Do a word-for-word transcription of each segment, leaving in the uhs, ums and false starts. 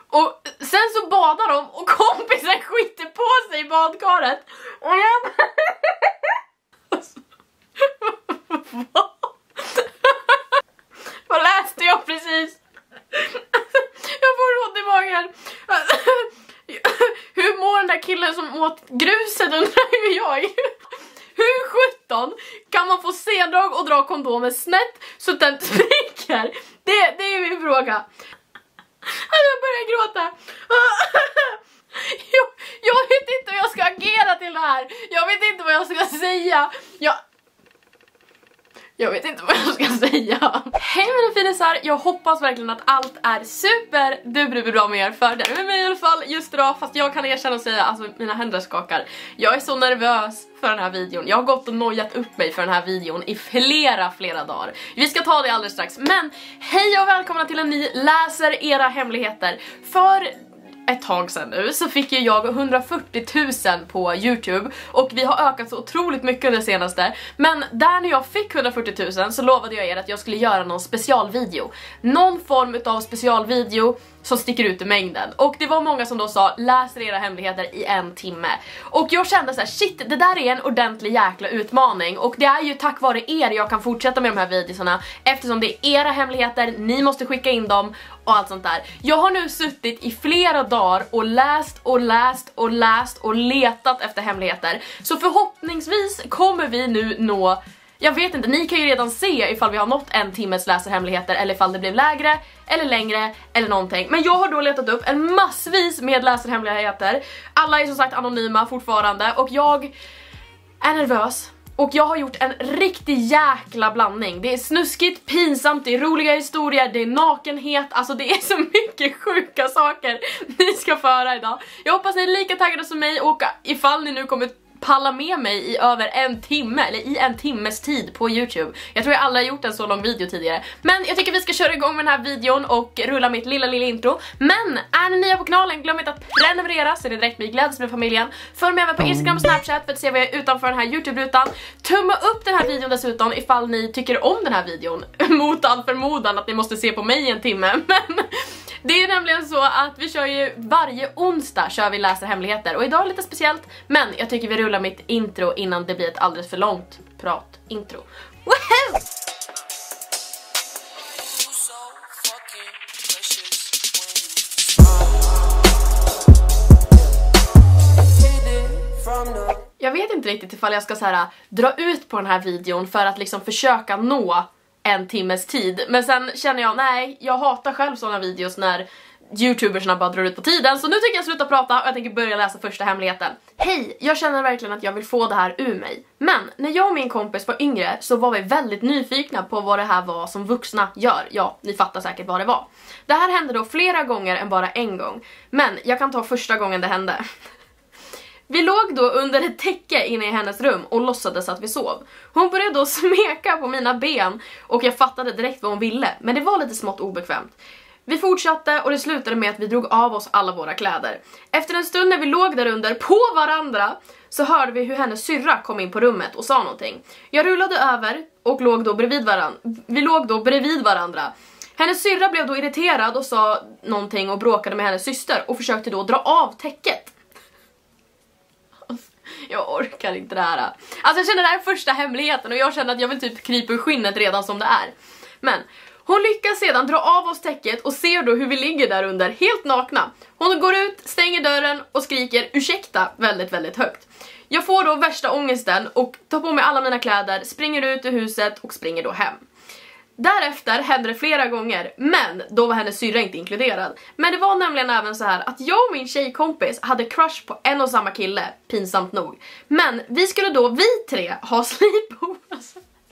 Och sen så badar de och kompisen skiter på sig i badkaret. Och jag Vad? Vad läste jag precis? Jag får ont i magen. Hur mår den där killen som åt gruset, undrar ju jag. Hur sjutton kan man få sendrag och dra kondomen snett så att den spricker? Det, det är min fråga. Jag börjar gråta. Jag, jag vet inte hur jag ska agera till det här. Jag vet inte vad jag ska säga. Jag... Jag vet inte vad jag ska säga. Hej mina finisar, jag hoppas verkligen att allt är super duper bra med er. För det är med mig i alla fall just idag. Fast jag kan erkänna och säga, alltså mina händer skakar. Jag är så nervös för den här videon. Jag har gått och nojat upp mig för den här videon i flera, flera dagar. Vi ska ta det alldeles strax. Men hej och välkomna till en ny Läser era hemligheter. För ett tag sedan nu så fick ju jag hundrafyrtio tusen på YouTube. Och vi har ökat så otroligt mycket det senaste. Men där när jag fick hundrafyrtio tusen så lovade jag er att jag skulle göra någon specialvideo. Någon form av specialvideo som sticker ut i mängden. Och det var många som då sa, läser era hemligheter i en timme. Och jag kände så här: shit, det där är en ordentlig jäkla utmaning. Och det är ju tack vare er jag kan fortsätta med de här videorna. Eftersom det är era hemligheter, ni måste skicka in dem och allt sånt där. Jag har nu suttit i flera dagar och läst och läst och läst och letat efter hemligheter. Så förhoppningsvis kommer vi nu nå... Jag vet inte, ni kan ju redan se ifall vi har nått en timmes läserhemligheter eller ifall det blev lägre eller längre eller någonting. Men jag har då letat upp en massvis med läserhemligheter. Alla är som sagt anonyma fortfarande och jag är nervös. Och jag har gjort en riktig jäkla blandning. Det är snuskigt, pinsamt, det är roliga historier, det är nakenhet. Alltså det är så mycket sjuka saker ni ska föra idag. Jag hoppas ni är lika taggade som mig och ifall ni nu kommer palla med mig i över en timme eller i en timmes tid på YouTube. Jag tror jag aldrig har gjort en så lång video tidigare. Men jag tycker vi ska köra igång med den här videon och rulla mitt lilla lilla intro. Men är ni nya på kanalen, glöm inte att prenumerera så det är direkt med glädjas med familjen. Följ med mig på Instagram och Snapchat för att se vad jag är utanför den här YouTube-rutan. Tumma upp den här videon dessutom ifall ni tycker om den här videon. Mot all förmodan att ni måste se på mig i en timme. Men det är nämligen så att vi kör ju varje onsdag kör vi läser hemligheter. Och idag är lite speciellt, men jag tycker vi rullar mitt intro innan det blir ett alldeles för långt prat intro. Woohoo! Jag vet inte riktigt ifall jag ska så här, dra ut på den här videon för att liksom försöka nå en timmes tid. Men sen känner jag, nej, jag hatar själv sådana videos när youtubersna bara drar ut på tiden. Så nu tänker jag sluta prata och jag tänker börja läsa första hemligheten. Hej, jag känner verkligen att jag vill få det här ur mig. Men när jag och min kompis var yngre så var vi väldigt nyfikna på vad det här var som vuxna gör. Ja, ni fattar säkert vad det var. Det här hände då flera gånger än bara en gång. Men jag kan ta första gången det hände. Vi låg då under ett täcke inne i hennes rum och låtsades att vi sov. Hon började då smeka på mina ben och jag fattade direkt vad hon ville, men det var lite smått obekvämt. Vi fortsatte och det slutade med att vi drog av oss alla våra kläder. Efter en stund när vi låg där under på varandra så hörde vi hur hennes syrra kom in på rummet och sa någonting. Jag rullade över och låg då bredvid varandra. Vi låg då bredvid varandra. Hennes syrra blev då irriterad och sa någonting och bråkade med hennes syster och försökte då dra av täcket. Jag orkar inte det här. Alltså jag känner det här är första hemligheten och jag känner att jag vill typ krypa ur skinnet redan som det är. Men hon lyckas sedan dra av oss täcket och ser då hur vi ligger där under helt nakna. Hon går ut, stänger dörren och skriker ursäkta väldigt väldigt högt. Jag får då värsta ångesten och tar på mig alla mina kläder, springer ut ur huset och springer då hem. Därefter hände det flera gånger, men då var hennes syrra inte inkluderad. Men det var nämligen även så här att jag och min tjejkompis hade crush på en och samma kille, pinsamt nog. Men vi skulle då, vi tre, ha sleepovers.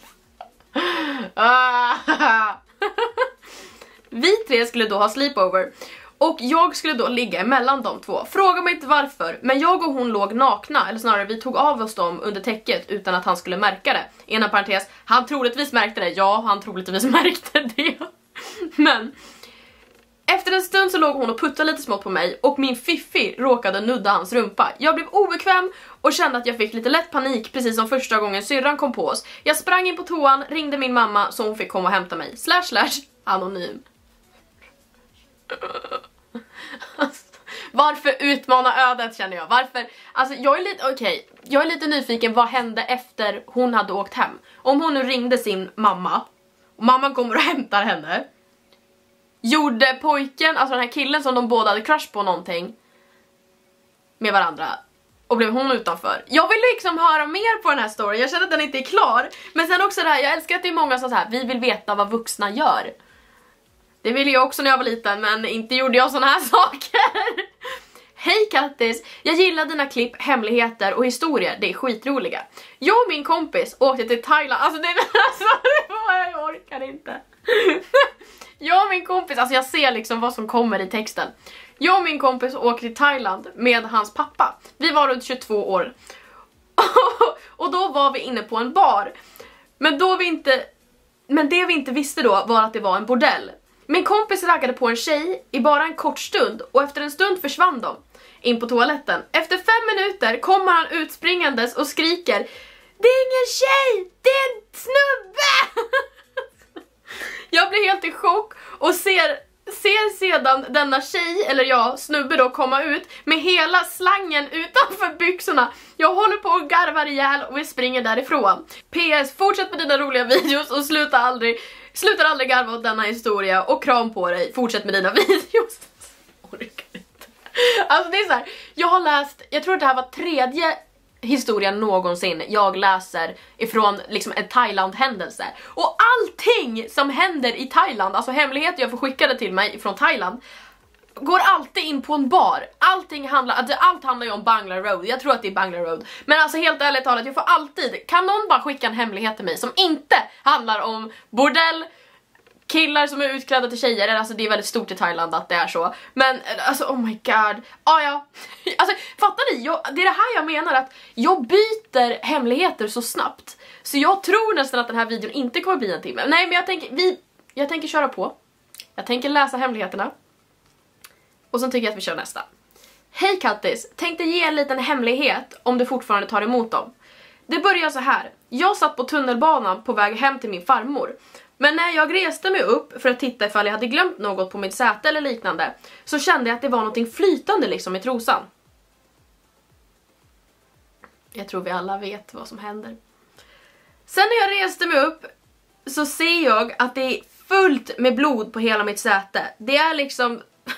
Vi tre skulle då ha sleepover. Och jag skulle då ligga emellan de två. Fråga mig inte varför, men jag och hon låg nakna. Eller snarare, vi tog av oss dem under täcket utan att han skulle märka det. Ena parentes, han troligtvis märkte det. Ja, han troligtvis märkte det. Men efter en stund så låg hon och puttade lite smått på mig. Och min fiffi råkade nudda hans rumpa. Jag blev obekväm och kände att jag fick lite lätt panik. Precis som första gången syrran kom på oss. Jag sprang in på toan, ringde min mamma så hon fick komma och hämta mig. Slash slash anonym. Varför utmana ödet, känner jag? Varför? Alltså jag är lite, okej, okay, jag är lite nyfiken, vad hände efter hon hade åkt hem? Om hon nu ringde sin mamma, och mamman kommer och hämtar henne. Gjorde pojken, alltså den här killen som de båda hade crush på någonting med varandra, och blev hon utanför? Jag vill liksom höra mer på den här storyn. Jag känner att den inte är klar. Men sen också det här, jag älskar att det är många som så här, vi vill veta vad vuxna gör. Det ville jag också när jag var liten, men inte gjorde jag såna här saker. Hej Kattis, jag gillar dina klipp, hemligheter och historier, det är skitroliga. Jag och min kompis åkte till Thailand, alltså det är alltså, jag orkar inte. Jag och min kompis, alltså jag ser liksom vad som kommer i texten. Jag och min kompis åkte till Thailand med hans pappa. Vi var runt tjugotvå år. Och då var vi inne på en bar. Men då vi inte Men det vi inte visste då var att det var en bordell. Min kompis raggade på en tjej i bara en kort stund, och efter en stund försvann de in på toaletten. Efter fem minuter kommer han utspringandes och skriker: det är ingen tjej, det är en snubbe! Jag blir helt i chock och ser, ser sedan denna tjej, eller ja, snubbe då, komma ut med hela slangen utanför byxorna. Jag håller på och garvar ihjäl och vi springer därifrån. P S, fortsätt med dina roliga videos och sluta aldrig, sluta aldrig garva åt denna historia, och kram på dig, fortsätt med dina videos. Alltså det är så här, jag har läst, jag tror att det här var tredje historien någonsin jag läser ifrån liksom en Thailand-händelse. Och allting som händer i Thailand, alltså hemligheter jag får skickade till mig från Thailand, går alltid in på en bar. Allting handlar, allt handlar ju om Bangla Road. Jag tror att det är Bangla Road. Men alltså helt ärligt talat, jag får alltid, kan någon bara skicka en hemlighet till mig som inte handlar om bordell, killar som är utklädda till tjejer. Alltså det är väldigt stort i Thailand att det är så. Men alltså oh my god. Ah, ja. Alltså fattar ni? Jag, det är det här jag menar, att jag byter hemligheter så snabbt. Så jag tror nästan att den här videon inte kommer bli en timme. Nej, men jag tänker vi jag tänker köra på. Jag tänker läsa hemligheterna. Och sen tycker jag att vi kör nästa. Hej Kattis, tänkte ge en liten hemlighet om du fortfarande tar emot dem. Det börjar så här. Jag satt på tunnelbanan på väg hem till min farmor. Men när jag reste mig upp för att titta ifall jag hade glömt något på mitt säte eller liknande, så kände jag att det var någonting flytande liksom i trosan. Jag tror vi alla vet vad som händer. Sen när jag reste mig upp så ser jag att det är fullt med blod på hela mitt säte. Det är liksom...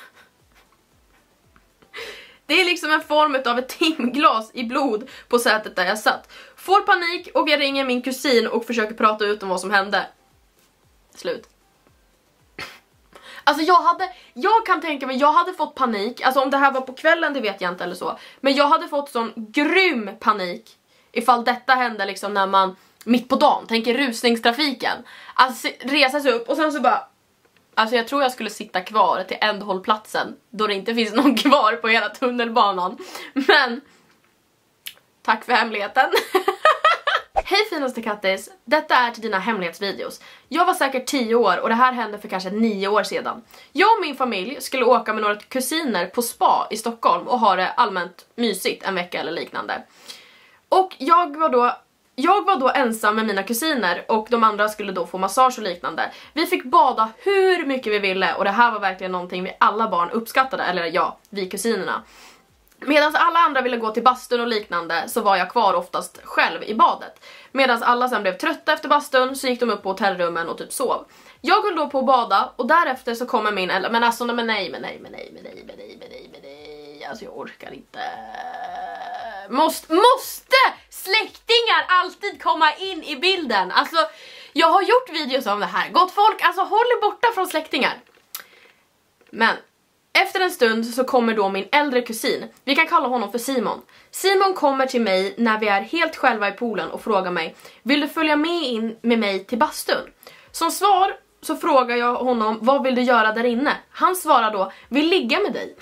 Det är liksom en form av ett timglas i blod på sätet där jag satt. Får panik och jag ringer min kusin och försöker prata ut om vad som hände. Slut. Alltså jag hade, jag kan tänka mig, jag hade fått panik. Alltså om det här var på kvällen, det vet jag inte eller så. Men jag hade fått sån grym panik ifall detta hände liksom när man mitt på dagen, tänker rusningstrafiken. Alltså resa sig upp och sen så bara... Alltså jag tror jag skulle sitta kvar till ändhållplatsen då det inte finns någon kvar på hela tunnelbanan. Men tack för hemligheten. Hej finaste Kattis, detta är till dina hemlighetsvideos. Jag var säkert tio år och det här hände för kanske nio år sedan. Jag och min familj skulle åka med några kusiner på spa i Stockholm och ha det allmänt mysigt en vecka eller liknande. Och jag var då... Jag var då ensam med mina kusiner och de andra skulle då få massage och liknande. Vi fick bada hur mycket vi ville och det här var verkligen någonting vi alla barn uppskattade, eller ja, vi kusinerna. Medan alla andra ville gå till bastun och liknande så var jag kvar oftast själv i badet. Medan alla sen blev trötta efter bastun så gick de upp på hotellrummen och typ sov. Jag höll då på att bada och därefter så kommer min... Men alltså men nej, men nej, men nej, men nej, men nej, men nej, men nej. Alltså jag orkar inte... Måste, måste släktingar alltid komma in i bilden? Alltså, jag har gjort videos om det här. Gott folk, alltså håll er borta från släktingar. Men efter en stund så kommer då min äldre kusin. Vi kan kalla honom för Simon. Simon kommer till mig när vi är helt själva i poolen och frågar mig: vill du följa med in med mig till bastun? Som svar så frågar jag honom: vad vill du göra där inne? Han svarar då: vill ligga med dig.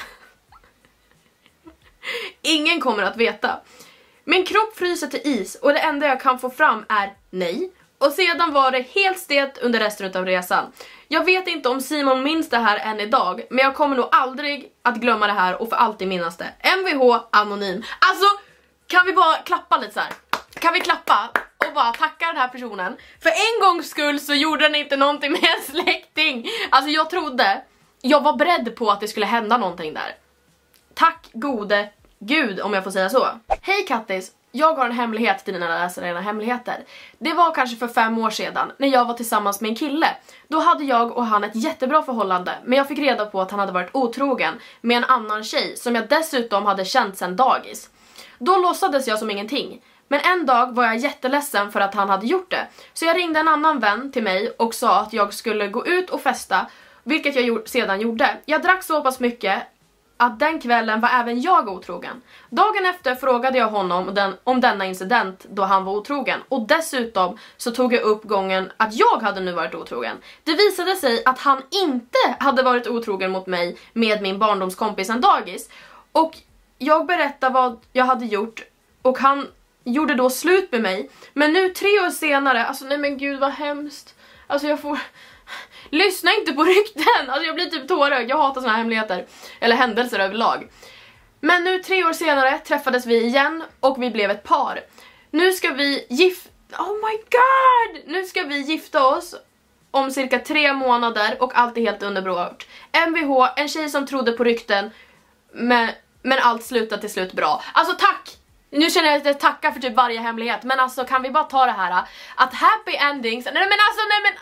Ingen kommer att veta. Min kropp fryser till is och det enda jag kan få fram är nej. Och sedan var det helt stelt under resten av resan. Jag vet inte om Simon minns det här än idag, men jag kommer nog aldrig att glömma det här och för alltid minnas det. M V H anonym. Alltså, kan vi bara klappa lite så här? Kan vi klappa och bara tacka den här personen? För en gångs skull så gjorde den inte någonting med en släkting. Alltså jag trodde, jag var beredd på att det skulle hända någonting där. Tack gode gud, om jag får säga så. Hej Kattis, jag har en hemlighet till dina läsare, dina hemligheter. Det var kanske för fem år sedan när jag var tillsammans med en kille. Då hade jag och han ett jättebra förhållande, men jag fick reda på att han hade varit otrogen med en annan tjej som jag dessutom hade känt sedan dagis. Då låtsades jag som ingenting. Men en dag var jag jätteledsen för att han hade gjort det. Så jag ringde en annan vän till mig och sa att jag skulle gå ut och festa, vilket jag sedan gjorde. Jag drack så pass mycket att den kvällen var även jag otrogen. Dagen efter frågade jag honom den, om denna incident då han var otrogen. Och dessutom så tog jag upp gången att jag hade nu varit otrogen. Det visade sig att han inte hade varit otrogen mot mig med min barndomskompis en dagis. Och jag berättade vad jag hade gjort och han gjorde då slut med mig. Men nu tre år senare, alltså nej men gud vad hemskt. Alltså jag får... Lyssna inte på rykten. Alltså jag blir typ tårögd. Jag hatar såna här hemligheter. Eller händelser överlag. Men nu tre år senare träffades vi igen och vi blev ett par. Nu ska vi gifta... Oh my god! Nu ska vi gifta oss om cirka tre månader och allt är helt underbart. M V H, en tjej som trodde på rykten, men, men allt slutade till slut bra. Alltså tack! Nu känner jag att jag tackar för typ varje hemlighet. Men alltså kan vi bara ta det här att happy endings... Nej men alltså, nej men...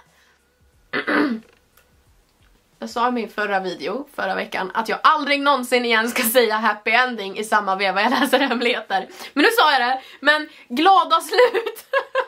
Jag sa i min förra video förra veckan att jag aldrig någonsin igen ska säga happy ending i samma veva jag läser hemligheter. Men nu sa jag det. Men glada slut.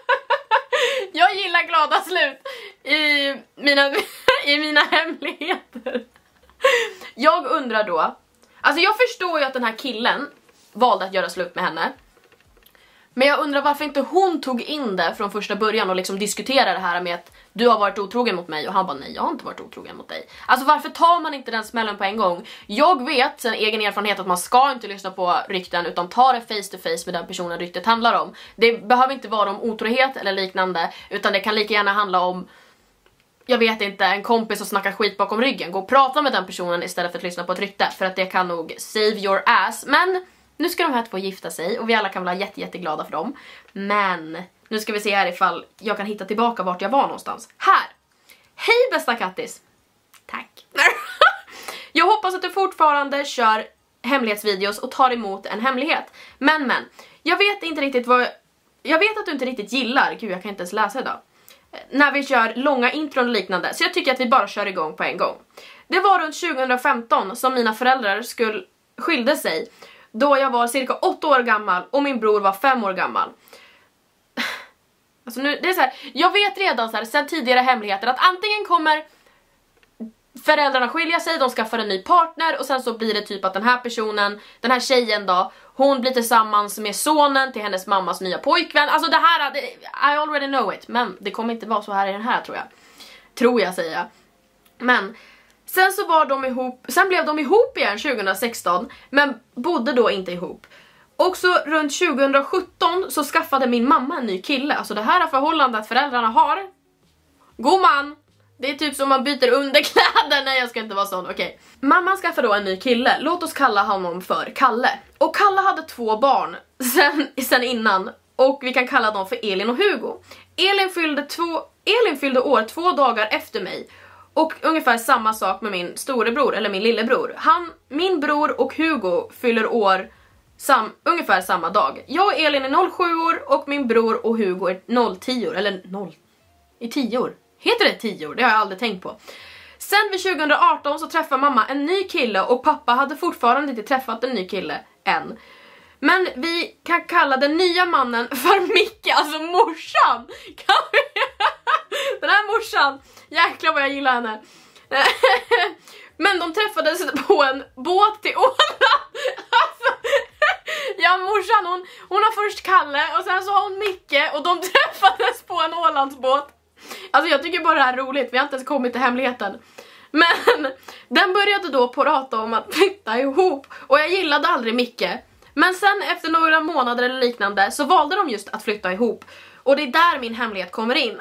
Jag gillar glada slut i mina, i mina hemligheter. Jag undrar då, alltså jag förstår ju att den här killen valde att göra slut med henne. Men jag undrar varför inte hon tog in det från första början och liksom diskuterade det här med att du har varit otrogen mot mig. Och han bara, nej jag har inte varit otrogen mot dig. Alltså varför tar man inte den smällen på en gång? Jag vet sen egen erfarenhet att man ska inte lyssna på rykten utan ta det face to face med den personen ryktet handlar om. Det behöver inte vara om otrohet eller liknande, utan det kan lika gärna handla om, jag vet inte, en kompis som snackar skit bakom ryggen. Gå och prata med den personen istället för att lyssna på ett rykte, för att det kan nog save your ass. Men nu ska de här två gifta sig och vi alla kan vara jätte, jätteglada för dem. Men nu ska vi se här ifall jag kan hitta tillbaka vart jag var någonstans. Här! Hej bästa Kattis! Tack! Jag hoppas att du fortfarande kör hemlighetsvideos och tar emot en hemlighet. Men men, jag vet inte riktigt vad... Jag vet att du inte riktigt gillar... Gud, jag kan inte ens läsa idag. När vi kör långa intron och liknande. Så jag tycker att vi bara kör igång på en gång. Det var runt tjugohundrafemton som mina föräldrar skulle skilde sig. Då jag var cirka åtta år gammal och min bror var fem år gammal. Alltså nu, det är så här, jag vet redan så här, sen tidigare hemligheter att antingen kommer föräldrarna skilja sig, de skaffar en ny partner och sen så blir det typ att den här personen, den här tjejen då, hon blir tillsammans med sonen till hennes mammas nya pojkvän. Alltså det här, det, I already know it, men det kommer inte vara så här i den här tror jag. Tror jag säger jag. Men sen så var de ihop, sen blev de ihop igen tjugohundrasexton, men bodde då inte ihop. Och så runt tjugosjutton så skaffade min mamma en ny kille. Alltså det här är förhållandet föräldrarna har. God man. Det är typ som man byter underkläder. Nej, jag ska inte vara sån, okej. Okay. Mamman skaffade då en ny kille. Låt oss kalla honom för Kalle. Och Kalle hade två barn sen, sen innan. Och vi kan kalla dem för Elin och Hugo. Elin fyllde, två, Elin fyllde år två dagar efter mig. Och ungefär samma sak med min storebror, eller min lillebror. Han, min bror och Hugo fyller år sam, ungefär samma dag. Jag och Elin är noll sju år och min bror och Hugo är noll tio år. Eller noll i tio år. Heter det tio år? Det har jag aldrig tänkt på. Sen vid tjugohundraarton så träffade mamma en ny kille och pappa hade fortfarande inte träffat en ny kille än. Men vi kan kalla den nya mannen för Micke, alltså morsan. Kan vi? Den här morsan, jäklar vad jag gillar henne. Men de träffades på en båt till Åland. Alltså, ja, morsan hon, hon har först Kalle och sen så har hon Micke och de träffades på en Ålandsbåt. Alltså jag tycker bara det här är roligt, vi har inte ens kommit till hemligheten. Men den började då prata om att flytta ihop och jag gillade aldrig Micke. Men sen efter några månader eller liknande så valde de just att flytta ihop. Och det är där min hemlighet kommer in.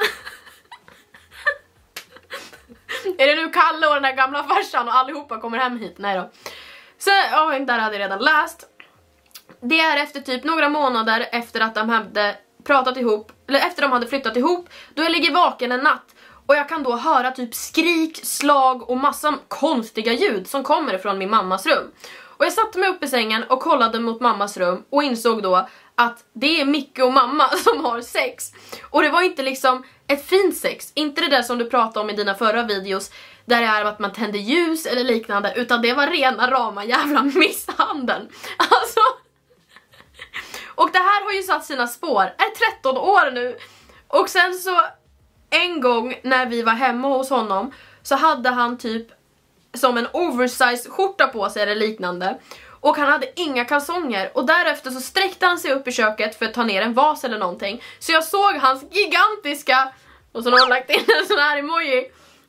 Är det nu Kalle och den där gamla farsan och allihopa kommer hem hit? Nej då. Så ja, där hade jag redan läst. Det är efter typ några månader efter att de hade pratat ihop, eller efter de hade flyttat ihop, då jag ligger vaken en natt och jag kan då höra typ skrik, slag och massa konstiga ljud som kommer från min mammas rum. Och Och jag satte mig upp i sängen och kollade mot mammas rum och insåg då att det är Micke och mamma som har sex. Och det var inte liksom ett fint sex, inte det där som du pratade om i dina förra videos där det är att man tänder ljus eller liknande, utan det var rena rama jävla misshandeln. Alltså. Och det här har ju satt sina spår. Är tretton år nu. Och sen så en gång när vi var hemma hos honom så hade han typ som en oversize skjorta på sig eller liknande. Och han hade inga kalsonger. Och därefter så sträckte han sig upp i köket för att ta ner en vas eller någonting. Så jag såg hans gigantiska... Och så har han lagt in en sån här emoji.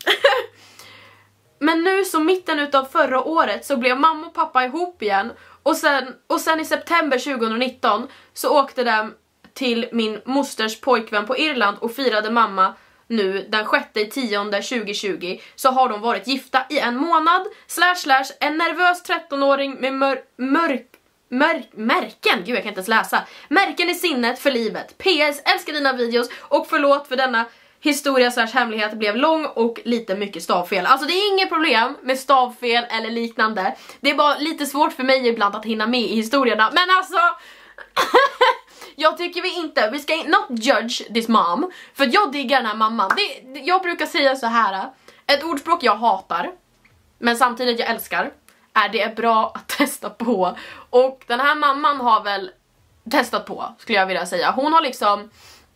Men nu så mitten utav förra året så blev mamma och pappa ihop igen. Och sen, och sen i september tjugonitton så åkte de till min mosters pojkvän på Irland och firade mamma nu den sjätte i tionde tjugohundratjugo. Så har de varit gifta i en månad. Slash slash en nervös trettonåring med mör, mörk, mörk, märken. Gud jag kan inte ens läsa. Märken i sinnet för livet. P S, älskar dina videos och förlåt för denna historia slash hemlighet blev lång och lite mycket stavfel. Alltså det är inget problem med stavfel eller liknande. Det är bara lite svårt för mig ibland att hinna med i historierna. Men alltså... jag tycker vi inte, vi ska not judge this mom. För jag diggar den här mamman. Det, jag brukar säga så här. Ett ordspråk jag hatar, men samtidigt jag älskar, är det är bra att testa på. Och den här mamman har väl testat på, skulle jag vilja säga. Hon har liksom...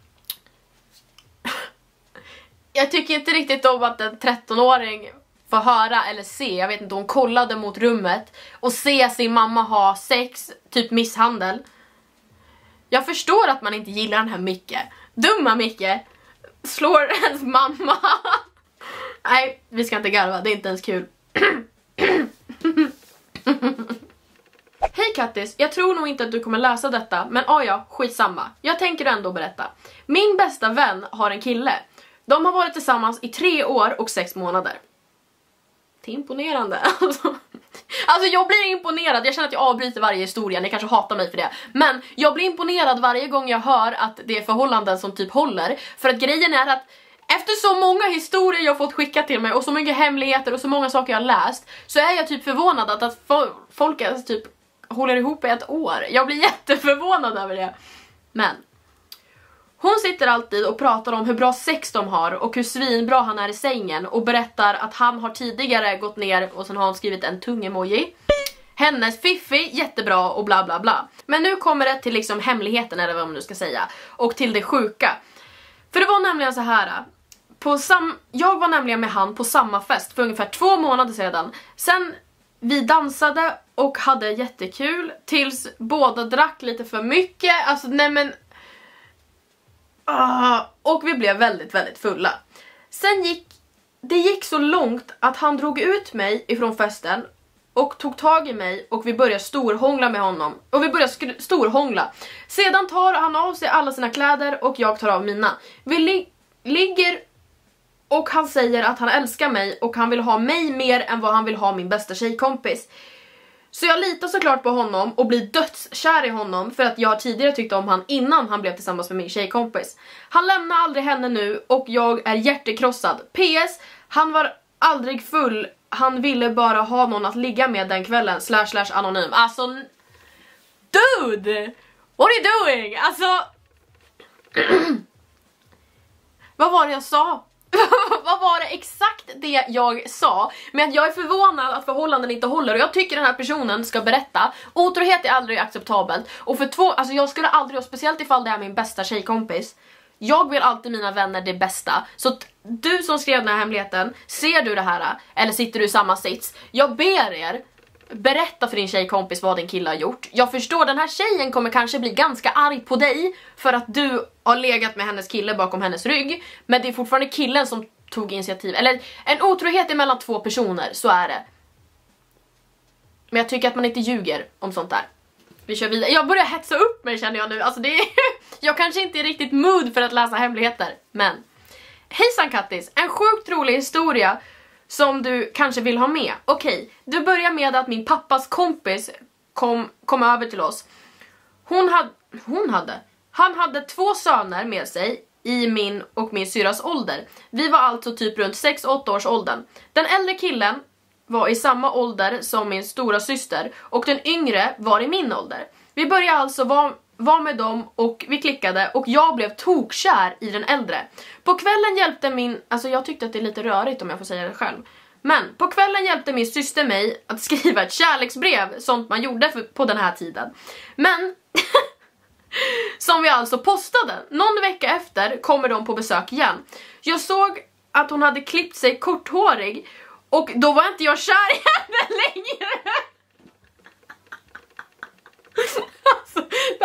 Jag tycker inte riktigt om att en trettonåring får höra eller se, jag vet inte, hon kollade mot rummet och se sin mamma ha sex, typ misshandel. Jag förstår att man inte gillar den här Micke. Dumma Micke slår ens mamma. Nej, vi ska inte garva, det är inte ens kul. Hej Kattis, jag tror nog inte att du kommer läsa detta, men ah ja, skitsamma. Jag tänker ändå berätta. Min bästa vän har en kille. De har varit tillsammans i tre år och sex månader. Det är imponerande. Alltså, alltså jag blir imponerad. Jag känner att jag avbryter varje historia. Ni kanske hatar mig för det. Men jag blir imponerad varje gång jag hör att det är förhållanden som typ håller. För att grejen är att efter så många historier jag fått skicka till mig och så mycket hemligheter och så många saker jag har läst, så är jag typ förvånad att, att folk alltså typ håller ihop i ett år. Jag blir jätteförvånad över det. Men hon sitter alltid och pratar om hur bra sex de har och hur svinbra han är i sängen och berättar att han har tidigare gått ner och sen har han skrivit en tung emoji. Hennes fiffi, jättebra och bla bla bla. Men nu kommer det till liksom hemligheten eller vad man nu ska säga. Och till det sjuka. För det var nämligen så här. På sam jag var nämligen med han på samma fest för ungefär två månader sedan. Sen vi dansade och hade jättekul tills båda drack lite för mycket. Alltså nej men... Uh, och vi blev väldigt, väldigt fulla. Sen gick det gick så långt att han drog ut mig ifrån festen och tog tag i mig och vi började storhångla med honom. Och vi började storhångla. Sedan tar han av sig alla sina kläder och jag tar av mina. Vi li ligger och han säger att han älskar mig och han vill ha mig mer än vad han vill ha min bästa tjejkompis. Så jag litar såklart på honom och blir dödskär i honom för att jag tidigare tyckte om han innan han blev tillsammans med min tjejkompis. Han lämnar aldrig henne nu och jag är hjärtekrossad. P S. Han var aldrig full. Han ville bara ha någon att ligga med den kvällen. Slash slash anonym. Alltså... Dude! What are you doing? Alltså... Vad var det jag sa? Vad var det exakt det jag sa? Men att jag är förvånad att förhållanden inte håller. Och jag tycker den här personen ska berätta. Otrohet är aldrig acceptabelt. Och för två, alltså jag skulle aldrig, och speciellt ifall det är min bästa tjejkompis, jag vill alltid mina vänner det bästa. Så du som skrev den här hemligheten, ser du det här? Eller sitter du i samma sits? Jag ber er, berätta för din tjejkompis vad din kille har gjort. Jag förstår, den här tjejen kommer kanske bli ganska arg på dig för att du har legat med hennes kille bakom hennes rygg. Men det är fortfarande killen som tog initiativ. Eller en otrohet är mellan två personer, så är det. Men jag tycker att man inte ljuger om sånt där. Vi kör vidare. Jag börjar hetsa upp mig känner jag nu. Alltså det är... jag kanske inte är riktigt mood för att läsa hemligheter. Men hejsan Kattis, en sjukt rolig historia som du kanske vill ha med. Okej, du börjar med att min pappas kompis kom, kom över till oss. Hon hade, hon hade, han hade två söner med sig i min och min syras ålder. Vi var alltså typ runt sex åtta års åldern. Den äldre killen var i samma ålder som min stora syster och den yngre var i min ålder. Vi började alltså vara var med dem och vi klickade och jag blev tokkär i den äldre. På kvällen hjälpte min, alltså jag tyckte att det är lite rörigt om jag får säga det själv. Men på kvällen hjälpte min syster mig att skriva ett kärleksbrev, sånt man gjorde för, på den här tiden. Men som vi alltså postade. Någon vecka efter kommer de på besök igen. Jag såg att hon hade klippt sig korthårig och då var inte jag kär i henne längre. Alltså,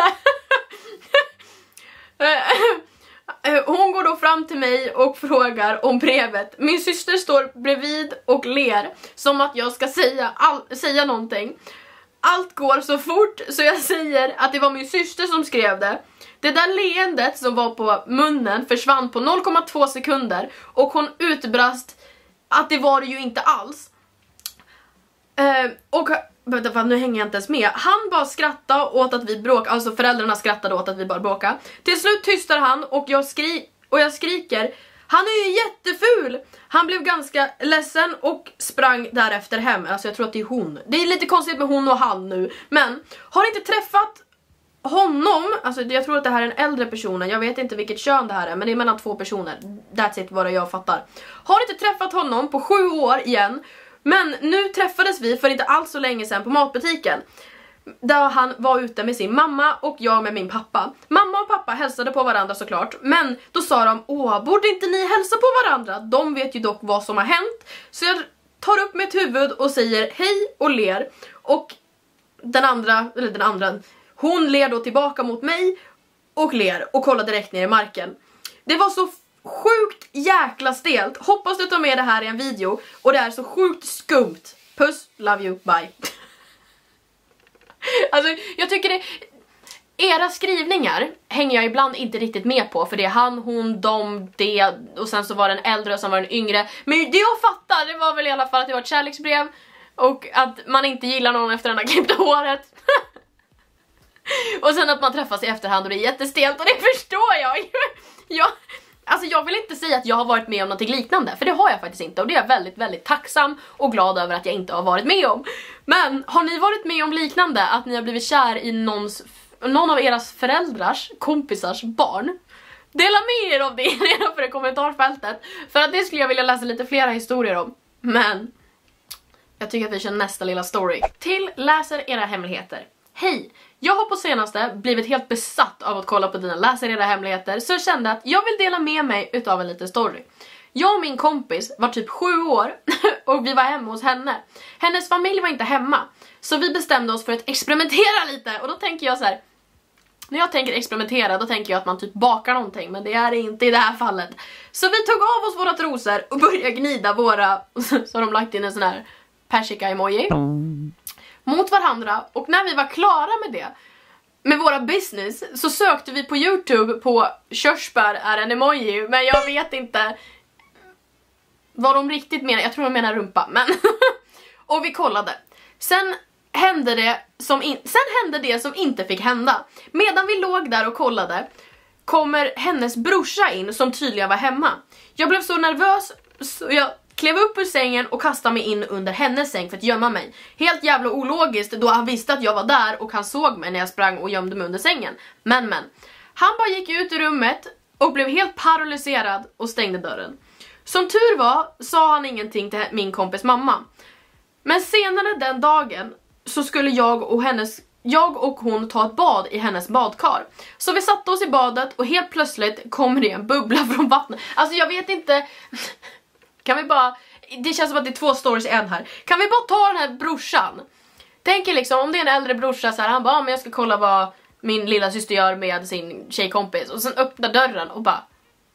hon går då fram till mig och frågar om brevet. Min syster står bredvid och ler som att jag ska säga, all, säga någonting. Allt går så fort så jag säger att det var min syster som skrev det. Det där leendet som var på munnen försvann på noll komma två sekunder och hon utbrast att det var det ju inte alls. Eh, och vänta, nu hänger jag inte ens med. Han bara skrattade åt att vi bråkade, alltså föräldrarna skrattade åt att vi bara bråkade. Till slut tystar han och jag, skri och jag skriker: han är ju jätteful! Han blev ganska ledsen och sprang därefter hem. Alltså jag tror att det är hon. Det är lite konstigt med hon och han nu. Men har inte träffat honom, alltså jag tror att det här är en äldre person. Jag vet inte vilket kön det här är, men det är mellan två personer. That's it, vad jag fattar. Har inte träffat honom på sju år igen. Men nu träffades vi för inte alls så länge sedan på matbutiken. Där han var ute med sin mamma och jag med min pappa. Mamma och pappa hälsade på varandra såklart. Men då sa de: åh, borde inte ni hälsa på varandra? De vet ju dock vad som har hänt. Så jag tar upp mitt huvud och säger hej och ler. Och den andra, eller den andra, hon ler då tillbaka mot mig och ler och kollar direkt ner i marken. Det var så sjukt jäkla stelt. Hoppas du tar med det här i en video. Och det är så sjukt skumt. Puss, love you, bye. Alltså jag tycker det, era skrivningar hänger jag ibland inte riktigt med på. För det är han, hon, dom, det. Och sen så var den äldre och sen var den yngre. Men det jag fattar, det var väl i alla fall att det var ett kärleksbrev. Och att man inte gillar någon efter den har klippt håret. Och sen att man träffas i efterhand och det är jättestelt. Och det förstår jag. jag Alltså jag vill inte säga att jag har varit med om något liknande, för det har jag faktiskt inte. Och det är jag väldigt, väldigt tacksam och glad över att jag inte har varit med om. Men har ni varit med om liknande? Att ni har blivit kär i någons, någon av eras föräldrars, kompisars barn? Dela med er av det redan för i kommentarfältet. För att det skulle jag vilja läsa lite flera historier om. Men jag tycker att vi kör nästa lilla story. Till läser era hemligheter. Hej! Jag har på senaste blivit helt besatt av att kolla på dina läser era hemligheter, så jag kände att jag vill dela med mig utav en liten story. Jag och min kompis var typ sju år och vi var hemma hos henne. Hennes familj var inte hemma, så vi bestämde oss för att experimentera lite. Och då tänker jag så här: när jag tänker experimentera, då tänker jag att man typ bakar någonting, men det är det inte i det här fallet. Så vi tog av oss våra trosor och började gnida våra, så har de lagt in en sån här persika-emoji mot varandra. Och när vi var klara med det, med våra business, så sökte vi på YouTube på körsbär är en emoji. Men jag vet inte vad de riktigt menar. Jag tror de menar rumpa, men och vi kollade. Sen hände det som in... Sen hände det som inte fick hända. Medan vi låg där och kollade kommer hennes brorsa in, som tydligen var hemma. Jag blev så nervös så jag klev upp ur sängen och kastade mig in under hennes säng för att gömma mig. Helt jävla ologiskt då han visste att jag var där och han såg mig när jag sprang och gömde mig under sängen. Men men, han bara gick ut ur rummet och blev helt paralyserad och stängde dörren. Som tur var sa han ingenting till min kompis mamma. Men senare den dagen så skulle jag och hennes jag och hon ta ett bad i hennes badkar. Så vi satte oss i badet och helt plötsligt kommer det en bubbla från vattnet. Alltså jag vet inte. Kan vi bara, det känns som att det är två stories i en här. Kan vi bara ta den här brorsan? Tänker liksom, om det är en äldre brorsa så här, han bara, men jag ska kolla vad min lilla syster gör med sin tjejkompis. Och sen öppnar dörren och bara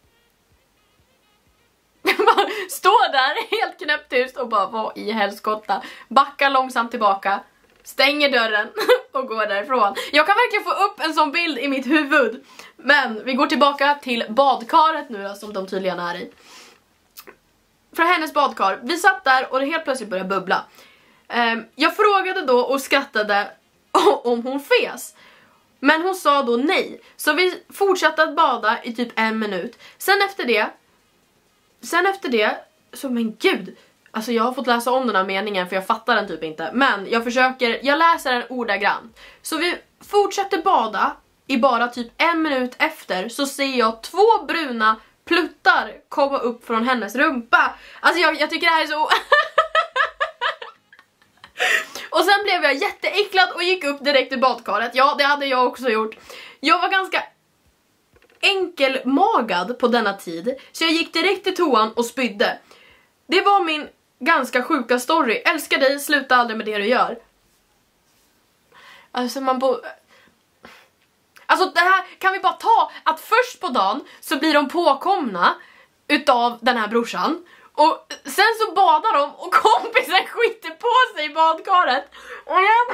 stå där helt knäpptyst och bara, vad i helskotta. Backar långsamt tillbaka, stänger dörren och går därifrån. Jag kan verkligen få upp en sån bild i mitt huvud. Men vi går tillbaka till badkaret nu då, som de tydligen är i. Från hennes badkar. Vi satt där och det helt plötsligt började bubbla. Um, jag frågade då och skrattade om hon fes. Men hon sa då nej. Så vi fortsatte att bada i typ en minut. Sen efter det Sen efter det Så men gud Alltså jag har fått läsa om den här meningen för jag fattar den typ inte. Men jag försöker, jag läser den ordagrant. Så vi fortsätter bada. I bara typ en minut efter så ser jag två bruna pluttar komma upp från hennes rumpa. Alltså jag, jag tycker det här är så... Och sen blev jag jätteäcklad och gick upp direkt i badkaret. Ja, det hade jag också gjort. Jag var ganska enkelmagad på denna tid. Så jag gick direkt till toan och spydde. Det var min ganska sjuka story. Älskar dig, sluta aldrig med det du gör. Alltså man bo... Alltså det här kan vi bara ta att först på dagen så blir de påkomna utav den här brorsan. Och sen så badar de och kompisen skiter på sig i badkaret. Och jag...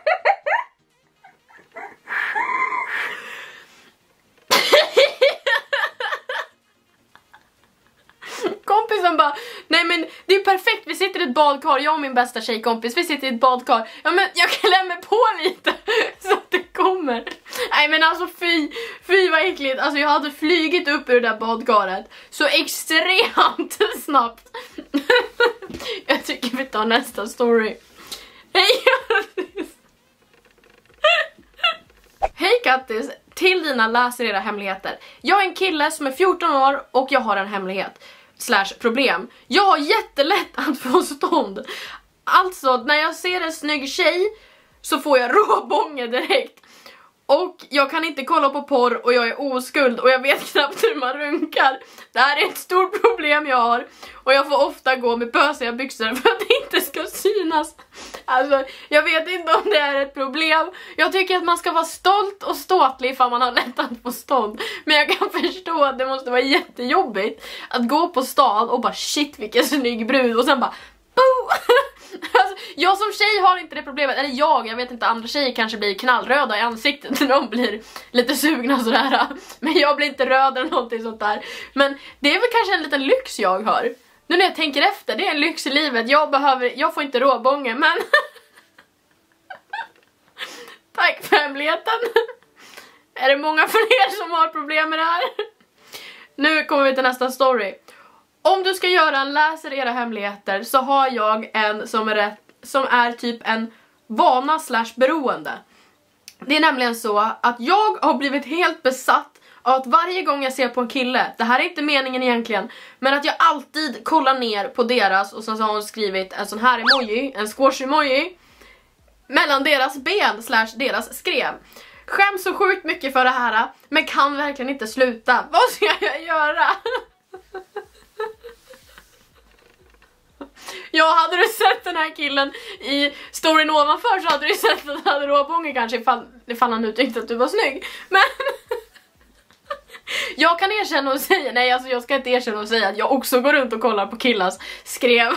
Kompisen bara, nej men det är perfekt, vi sitter i ett badkar, jag och min bästa tjejkompis, vi sitter i ett badkar. Ja men jag klämmer på lite så att det kommer. Nej men alltså fy, fy vad äckligt. Alltså jag hade flygit upp ur det där badkaret så extremt snabbt. Jag tycker vi tar nästa story. Hej Kattis. Hej Kattis, till dina läser era hemligheter. Jag är en kille som är fjorton år och jag har en hemlighet. Slash problem. Jag har jättelätt att få stånd. Alltså när jag ser en snygg tjej så får jag råbånge direkt. Och jag kan inte kolla på porr och jag är oskuld och jag vet knappt hur man runkar. Det här är ett stort problem jag har. Och jag får ofta gå med pösiga byxor för att det inte ska synas. Alltså jag vet inte om det är ett problem. Jag tycker att man ska vara stolt och ståtlig ifall man har lätt att få stånd. Men jag kan förstå att det måste vara jättejobbigt att gå på stan och bara shit vilken snygg brud och sen bara boo! Alltså, jag som tjej har inte det problemet. Eller jag, jag vet inte, andra tjejer kanske blir knallröda i ansiktet när de blir lite sugna sådär. Men jag blir inte röd eller någonting sånt där. Men det är väl kanske en liten lyx jag har. Nu när jag tänker efter, det är en lyx i livet. Jag behöver, jag får inte råbånge, men tack för hemligheten. Är det många fler som har problem med det här? Nu kommer vi till nästa story. Om du ska göra en läser era hemligheter så har jag en som är, rätt, som är typ en vana slash beroende. Det är nämligen så att jag har blivit helt besatt av att varje gång jag ser på en kille, det här är inte meningen egentligen, men att jag alltid kollar ner på deras, och sen så har hon skrivit en sån här emoji, en squash emoji, mellan deras ben slash deras skrev. Skäms så sjukt mycket för det här, men kan verkligen inte sluta. Vad ska jag göra? Ja, hade du sett den här killen i storyn ovanför så hade du sett att han hade råbånge kanske ifall, ifall han nu tyckte att du var snygg. Men jag kan erkänna och säga, nej alltså jag ska inte erkänna och säga att jag också går runt och kollar på killars skrev.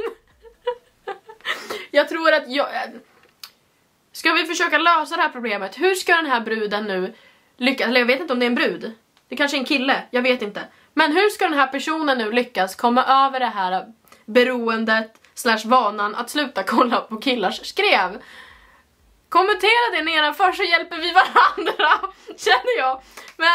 Jag tror att jag... Ska vi försöka lösa det här problemet? Hur ska den här bruden nu lyckas? Eller jag vet inte om det är en brud. Det kanske är en kille, jag vet inte. Men hur ska den här personen nu lyckas komma över det här beroendet slash vanan att sluta kolla på killars skrev? Kommentera det nedanför så hjälper vi varandra, känner jag. Men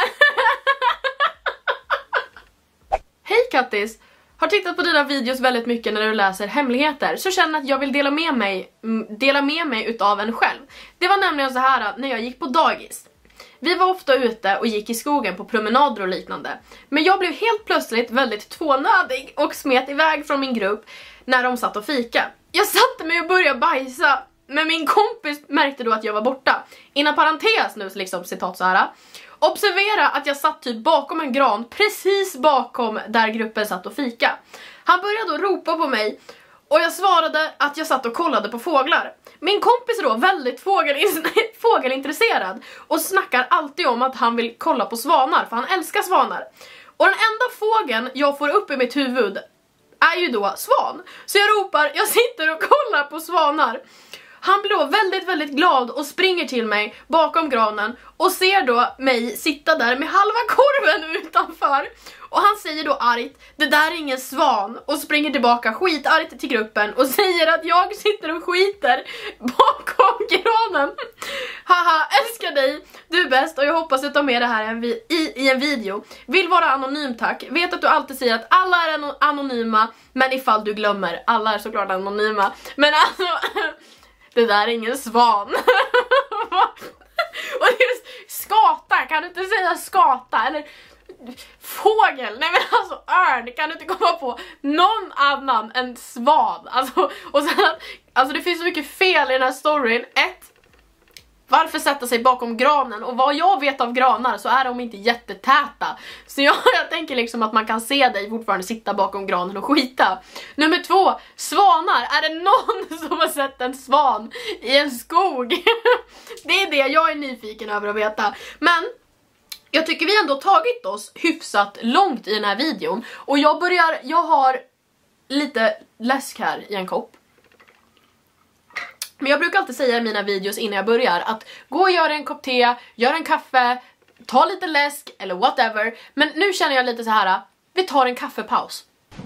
hej Kattis, har tittat på dina videos väldigt mycket när du läser hemligheter, så känner att jag vill dela med mig dela med mig utav en själv. Det var nämligen så här att när jag gick på dagis, vi var ofta ute och gick i skogen på promenader och liknande. Men jag blev helt plötsligt väldigt tvånödig och smet iväg från min grupp när de satt och fika. Jag satte mig och började bajsa, men min kompis märkte då att jag var borta. Innan parentes nu, liksom citat så här. Observera att jag satt typ bakom en gran, precis bakom där gruppen satt och fika. Han började då ropa på mig och jag svarade att jag satt och kollade på fåglar. Min kompis är då väldigt fågelin- fågelintresserad och snackar alltid om att han vill kolla på svanar, för han älskar svanar. Och den enda fågeln jag får upp i mitt huvud är ju då svan. Så jag ropar, jag sitter och kollar på svanar. Han blir då väldigt, väldigt glad och springer till mig bakom granen och ser då mig sitta där med halva korven utanför. Och han säger då argt, det där är ingen svan, och springer tillbaka skitargt till gruppen och säger att jag sitter och skiter bakom granen. Haha, älskar dig, du är bäst och jag hoppas att du tar med det här i vi i en video. Vill vara anonym tack. Vet att du alltid säger att alla är an anonyma, men ifall du glömmer, alla är såklart anonyma. Men alltså, det där är ingen svan. Och just skata, kan du inte säga skata? Eller fågel, nej men alltså örn, kan du inte komma på någon annan än svan? Alltså, och sen, alltså det finns så mycket fel i den här storyn. Ett, varför sätta sig bakom granen? Och vad jag vet av granar så är de inte jättetäta. Så jag, jag tänker liksom att man kan se dig fortfarande sitta bakom granen och skita. Nummer två, svanar. Är det någon som har sett en svan i en skog? Det är det jag är nyfiken över att veta. Men jag tycker vi ändå tagit oss hyfsat långt i den här videon. Och jag börjar, jag har lite läsk här i en kopp. Men jag brukar alltid säga i mina videos innan jag börjar att gå och göra en kopp te, gör en kaffe, ta lite läsk eller whatever. Men nu känner jag lite så här, vi tar en kaffepaus.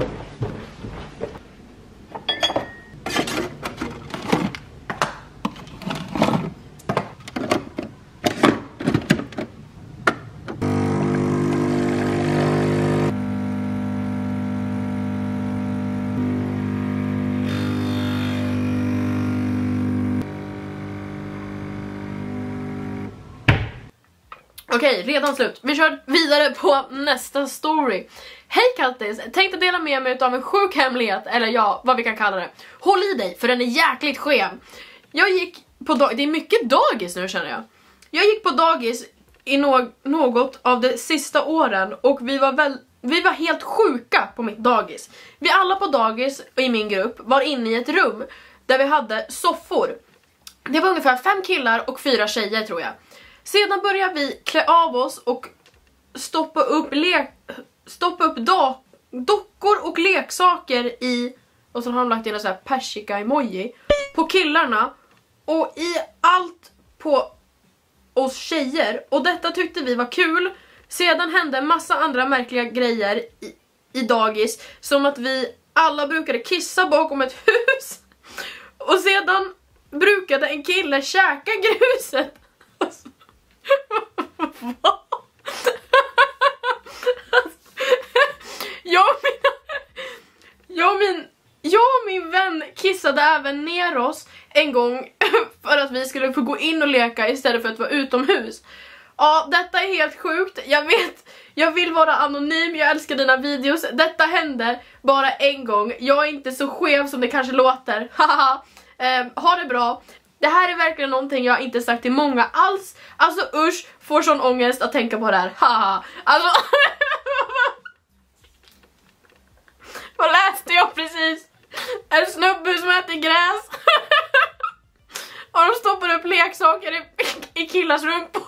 Okej, redan slut. Vi kör vidare på nästa story. Hej Kattis, tänkte dela med mig av en sjuk hemlighet, eller ja, vad vi kan kalla det. Håll i dig, för den är jäkligt skev. Jag gick på dag... Det är mycket dagis nu känner jag. Jag gick på dagis i no något av de sista åren och vi var väl... Vi var helt sjuka på mitt dagis. Vi alla på dagis och i min grupp var inne i ett rum där vi hade soffor. Det var ungefär fem killar och fyra tjejer tror jag. Sedan börjar vi klä av oss och stoppa upp, le stoppa upp do dockor och leksaker i, och så har de lagt in en sån här persika-emoji på killarna och i allt på oss tjejer. Och detta tyckte vi var kul. Sedan hände en massa andra märkliga grejer i, i dagis, som att vi alla brukade kissa bakom ett hus. Och sedan brukade en kille käka gruset. jag, och mina, jag, och min, jag och min vän kissade även ner oss en gång för att vi skulle få gå in och leka istället för att vara utomhus. Ja, detta är helt sjukt. Jag vet, jag vill vara anonym, jag älskar dina videos. Detta hände bara en gång. Jag är inte så skev som det kanske låter. Haha. eh, ha det bra. Det här är verkligen någonting jag inte sagt till många alls. Alltså usch, får sån ångest att tänka på det här. Haha. Alltså vad läste jag precis? En snubbe som äter gräs. Och de stoppar upp leksaker i, i killars rumpor.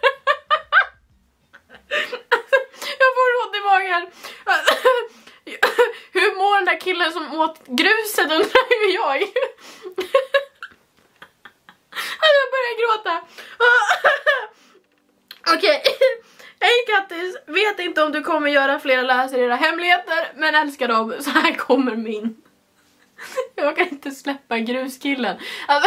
Jag får ont i magen. Hur mår den där killen som åt gruset, undrar ju jag. Jag börjar gråta. Okej. Okay. Hej Kattis, vet inte om du kommer göra flera läser era hemligheter, men älskar dem. Så här kommer min. Jag kan inte släppa gruskillen. Alltså,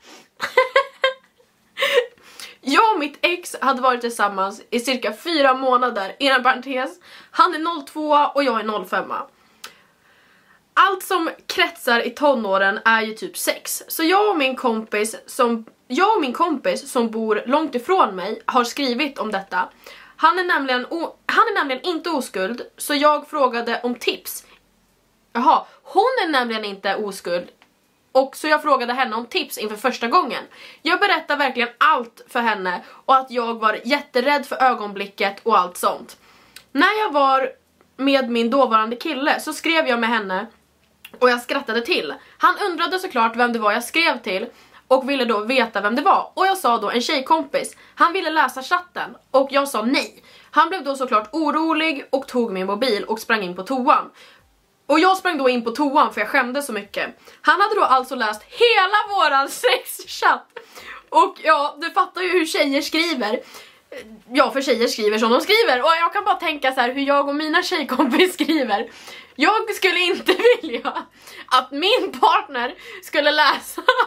jag och mitt ex hade varit tillsammans i cirka fyra månader. Innan parentes, han är noll två och jag är noll fem. Allt som kretsar i tonåren är ju typ sex. Så jag och min kompis som jag och min kompis som bor långt ifrån mig har skrivit om detta. Han är nämligen o, han är nämligen inte oskuld, så jag frågade om tips. Jaha, hon är nämligen inte oskuld. Och så jag frågade henne om tips inför första gången. Jag berättade verkligen allt för henne och att jag var jätterädd för ögonblicket och allt sånt. När jag var med min dåvarande kille så skrev jag med henne och jag skrattade till. Han undrade såklart vem det var jag skrev till och ville då veta vem det var. Och jag sa då en tjejkompis. Han ville läsa chatten och jag sa nej. Han blev då såklart orolig och tog min mobil och sprang in på toan. Och jag sprang då in på toan för jag skämde så mycket. Han hade då alltså läst hela våran sexchatt. Och ja, du fattar ju hur tjejer skriver. Ja, för tjejer skriver som de skriver. Och jag kan bara tänka så här hur jag och mina tjejkompis skriver. Jag skulle inte vilja att min partner skulle läsa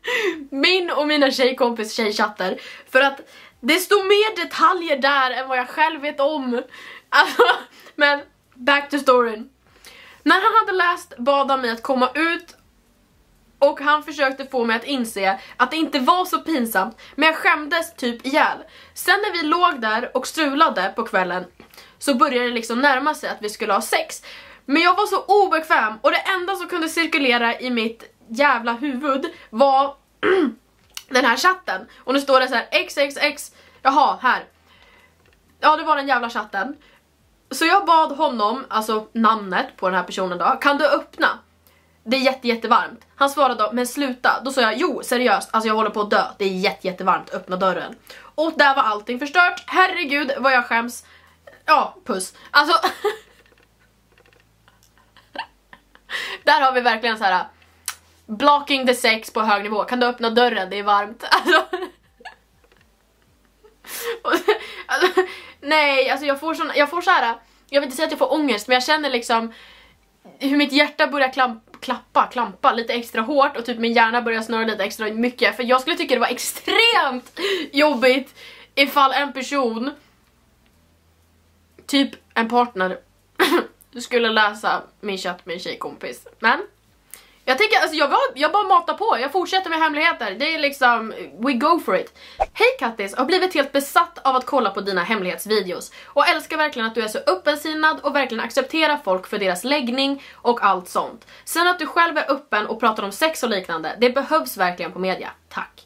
min och mina tjejkompis tjejchatter. För att det stod mer detaljer där än vad jag själv vet om. Alltså, men back to storyn. När han hade läst bad han mig att komma ut. Och han försökte få mig att inse att det inte var så pinsamt. Men jag skämdes typ ihjäl. Sen när vi låg där och strulade på kvällen, så började det liksom närma sig att vi skulle ha sex. Men jag var så obekväm. Och det enda som kunde cirkulera i mitt jävla huvud var den här chatten. Och nu står det så här X X X. Jaha, här. Ja, det var den jävla chatten. Så jag bad honom, alltså namnet på den här personen då, kan du öppna? Det är jätte, jättevarmt. Han svarade då, men sluta. Då sa jag, jo seriöst, alltså jag håller på att dö. Det är jätte, jättevarmt, öppna dörren. Och där var allting förstört. Herregud vad jag skäms. Ja, puss. Alltså där har vi verkligen så här blocking the sex på hög nivå. Kan du öppna dörren, det är varmt. Alltså, alltså nej, alltså jag får sån, jag får så här, jag vill inte säga att jag får ångest, men jag känner liksom hur mitt hjärta börjar klamp, klappa, klampa lite extra hårt och typ min hjärna börjar snurra lite extra mycket. För jag skulle tycka det var extremt jobbigt ifall en person, typ en partner, du skulle läsa min chatt med en tjejkompis. Men jag tänker, alltså jag, var, jag bara matar på, jag fortsätter med hemligheter. Det är liksom, we go for it. Hej Kattis, har blivit helt besatt av att kolla på dina hemlighetsvideos. Och älskar verkligen att du är så öppensinnad och verkligen accepterar folk för deras läggning och allt sånt. Sen att du själv är öppen och pratar om sex och liknande, det behövs verkligen på media. Tack.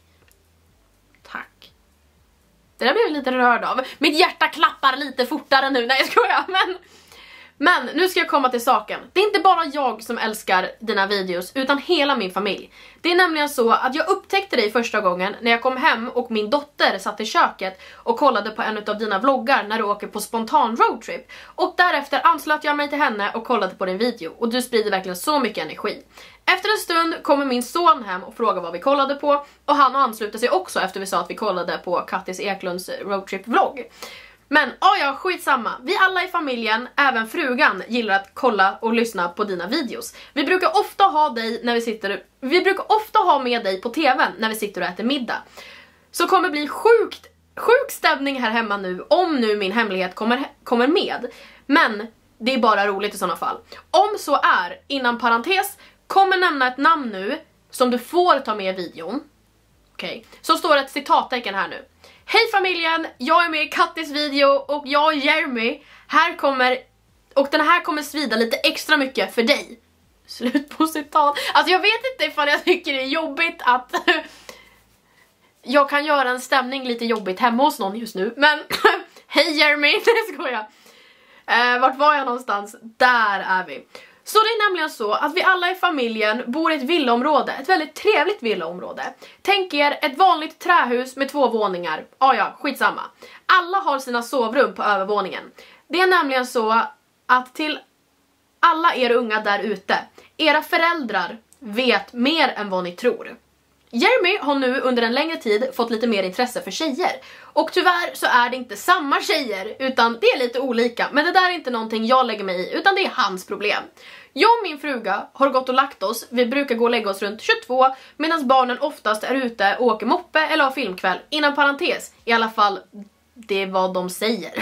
Tack. Det där blev jag lite rörd av. Mitt hjärta klappar lite fortare nu, nej jag skojar, men... Men nu ska jag komma till saken. Det är inte bara jag som älskar dina videos, utan hela min familj. Det är nämligen så att jag upptäckte dig första gången när jag kom hem och min dotter satt i köket och kollade på en av dina vloggar när du åker på spontan roadtrip. Och därefter anslöt jag mig till henne och kollade på din video, och du sprider verkligen så mycket energi. Efter en stund kommer min son hem och frågar vad vi kollade på, och han ansluter sig också efter vi sa att vi kollade på Kattis Eklunds roadtrip-vlogg. Men ja, ja, skitsamma. Vi alla i familjen, även frugan, gillar att kolla och lyssna på dina videos. Vi brukar ofta ha dig när vi sitter Vi brukar ofta ha med dig på tvn när vi sitter och äter middag. Så kommer bli sjukt sjuk stämning här hemma nu, om nu min hemlighet kommer, kommer med. Men det är bara roligt i sådana fall. Om så är, innan parentes, kommer nämna ett namn nu som du får ta med i videon. Okej, okay. Så står ett citattecken här nu. Hej familjen, jag är med i Kattis video och jag och Jeremy här kommer, och den här kommer svida lite extra mycket för dig. Slut på citat. Alltså jag vet inte ifall jag tycker det är jobbigt att jag kan göra en stämning lite jobbigt hemma hos någon just nu. Men hej Jeremy, det ska jag. Eh, vart var jag någonstans? Där är vi. Så det är nämligen så att vi alla i familjen bor i ett villaområde, ett väldigt trevligt villaområde. Tänk er ett vanligt trähus med två våningar. Ah, ja, skitsamma. Alla har sina sovrum på övervåningen. Det är nämligen så att till alla er unga där ute, era föräldrar vet mer än vad ni tror. Jeremy har nu under en längre tid fått lite mer intresse för tjejer. Och tyvärr så är det inte samma tjejer, utan det är lite olika. Men det där är inte någonting jag lägger mig i, utan det är hans problem. Jag och min fruga har gått och lagt oss. Vi brukar gå och lägga oss runt tjugotvå, medan barnen oftast är ute och åker moppe eller har filmkväll. Innan parentes, i alla fall det är vad de säger.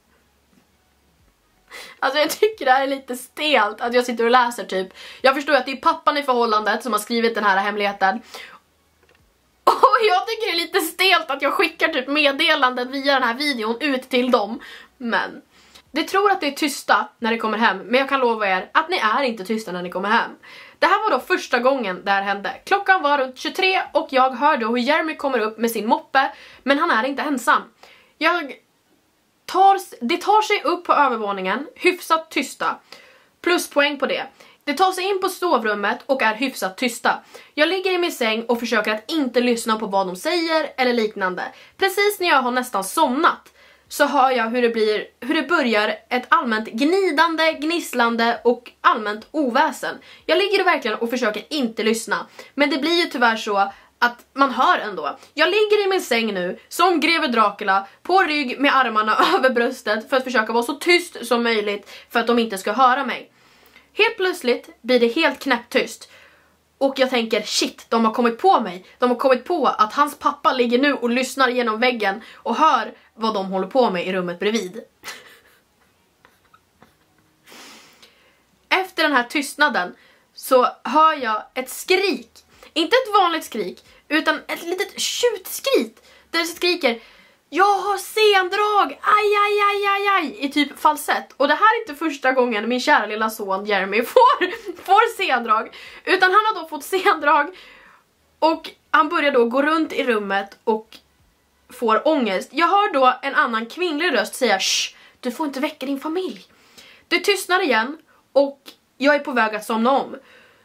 Alltså jag tycker det här är lite stelt att jag sitter och läser typ. Jag förstår att det är pappan i förhållandet som har skrivit den här hemligheten. Och jag tycker det är lite stelt att jag skickar typ meddelanden via den här videon ut till dem. Men de tror att det är tysta när det kommer hem. Men jag kan lova er att ni är inte tysta när ni kommer hem. Det här var då första gången det här hände. Klockan var runt tjugotre och jag hörde hur Jeremy kommer upp med sin moppe. Men han är inte ensam. Jag tar, det tar sig upp på övervåningen, hyfsat tysta. Pluspoäng på det. Det tar sig in på sovrummet och är hyfsat tysta. Jag ligger i min säng och försöker att inte lyssna på vad de säger eller liknande. Precis när jag har nästan somnat så hör jag hur det, blir, hur det börjar ett allmänt gnidande, gnisslande och allmänt oväsen. Jag ligger verkligen och försöker inte lyssna. Men det blir ju tyvärr så att man hör ändå. Jag ligger i min säng nu som greve Dracula på rygg med armarna över bröstet för att försöka vara så tyst som möjligt för att de inte ska höra mig. Helt plötsligt blir det helt knäpptyst. Och jag tänker, shit, de har kommit på mig. De har kommit på att hans pappa ligger nu och lyssnar genom väggen och hör vad de håller på med i rummet bredvid. Efter den här tystnaden så hör jag ett skrik. Inte ett vanligt skrik, utan ett litet tjutskrik. Där det skriker, jag har sendrag, aj aj aj aj aj, i typ falsett. Och det här är inte första gången min kära lilla son Jeremy får, får sendrag. Utan han har då fått sendrag och han börjar då gå runt i rummet och får ångest. Jag hör då en annan kvinnlig röst säga, shh, du får inte väcka din familj. Det tystnar igen och jag är på väg att somna om.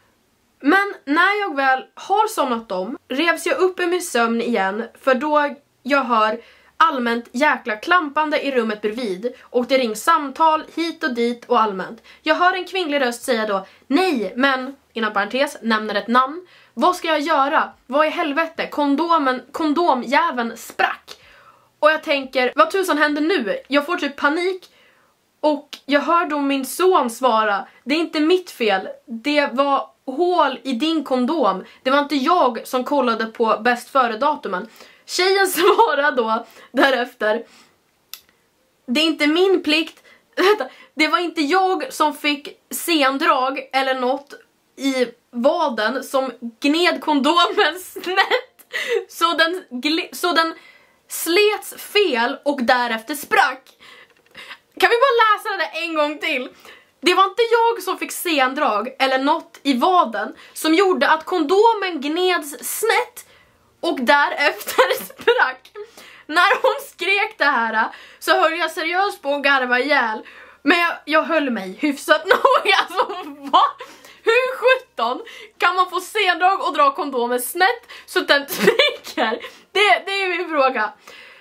Men när jag väl har somnat om revs jag upp i min sömn igen, för då jag hör allmänt jäkla klampande i rummet bredvid och det rings samtal hit och dit och allmänt. Jag hör en kvinnlig röst säga då, nej, men, inom parentes, nämner ett namn. Vad ska jag göra? Vad i helvete? Kondomen, kondomjäveln sprack. Och jag tänker, vad tusan händer nu? Jag får typ panik. Och jag hör då min son svara, det är inte mitt fel, det var hål i din kondom. Det var inte jag som kollade på bäst före datumen. Tjejen svarar då därefter, det är inte min plikt, det var inte jag som fick sendrag eller något i vaden som gned kondomen snett så den, så den slets fel och därefter sprack. Kan vi bara läsa det en gång till? Det var inte jag som fick sendrag eller något i vaden som gjorde att kondomen gneds snett och därefter sprack. När hon skrek det här så höll jag seriöst på att garva ihjäl. Men jag, jag höll mig hyfsat noga. Alltså, va? Hur sjutton kan man få sendrag och dra kondomen snett så att den spricker? Det, det är min fråga.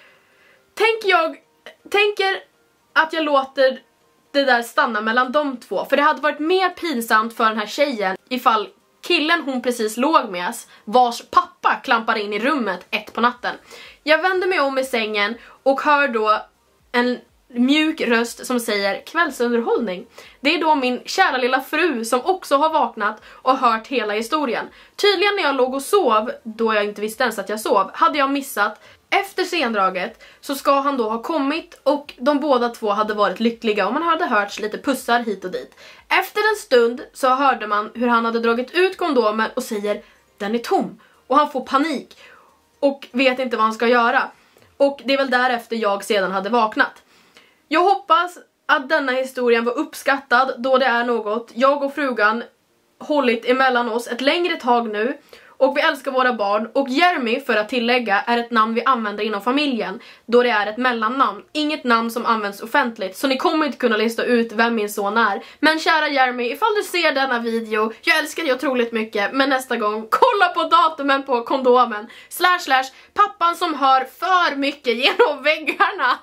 Tänk jag, tänker att jag låter det där stanna mellan de två. För det hade varit mer pinsamt för den här tjejen ifall killen hon precis låg med, vars pappa klampar in i rummet ett på natten. Jag vänder mig om i sängen och hör då en mjuk röst som säger kvällsunderhållning. Det är då min kära lilla fru som också har vaknat och hört hela historien. Tydligen när jag låg och sov, då jag inte visste ens att jag sov, hade jag missat. Efter sendraget så ska han då ha kommit och de båda två hade varit lyckliga och man hade hört lite pussar hit och dit. Efter en stund så hörde man hur han hade dragit ut kondomen och säger, den är tom. Och han får panik och vet inte vad han ska göra. Och det är väl därefter jag sedan hade vaknat. Jag hoppas att denna historien var uppskattad, då det är något jag och frugan hållit emellan oss ett längre tag nu. Och vi älskar våra barn. Och Jeremy, för att tillägga, är ett namn vi använder inom familjen, då det är ett mellannamn. Inget namn som används offentligt, så ni kommer inte kunna lista ut vem min son är. Men kära Jeremy, ifall du ser denna video, jag älskar dig otroligt mycket, men nästa gång, kolla på datumen på kondomen. Slash slash, pappan som hör för mycket genom väggarna.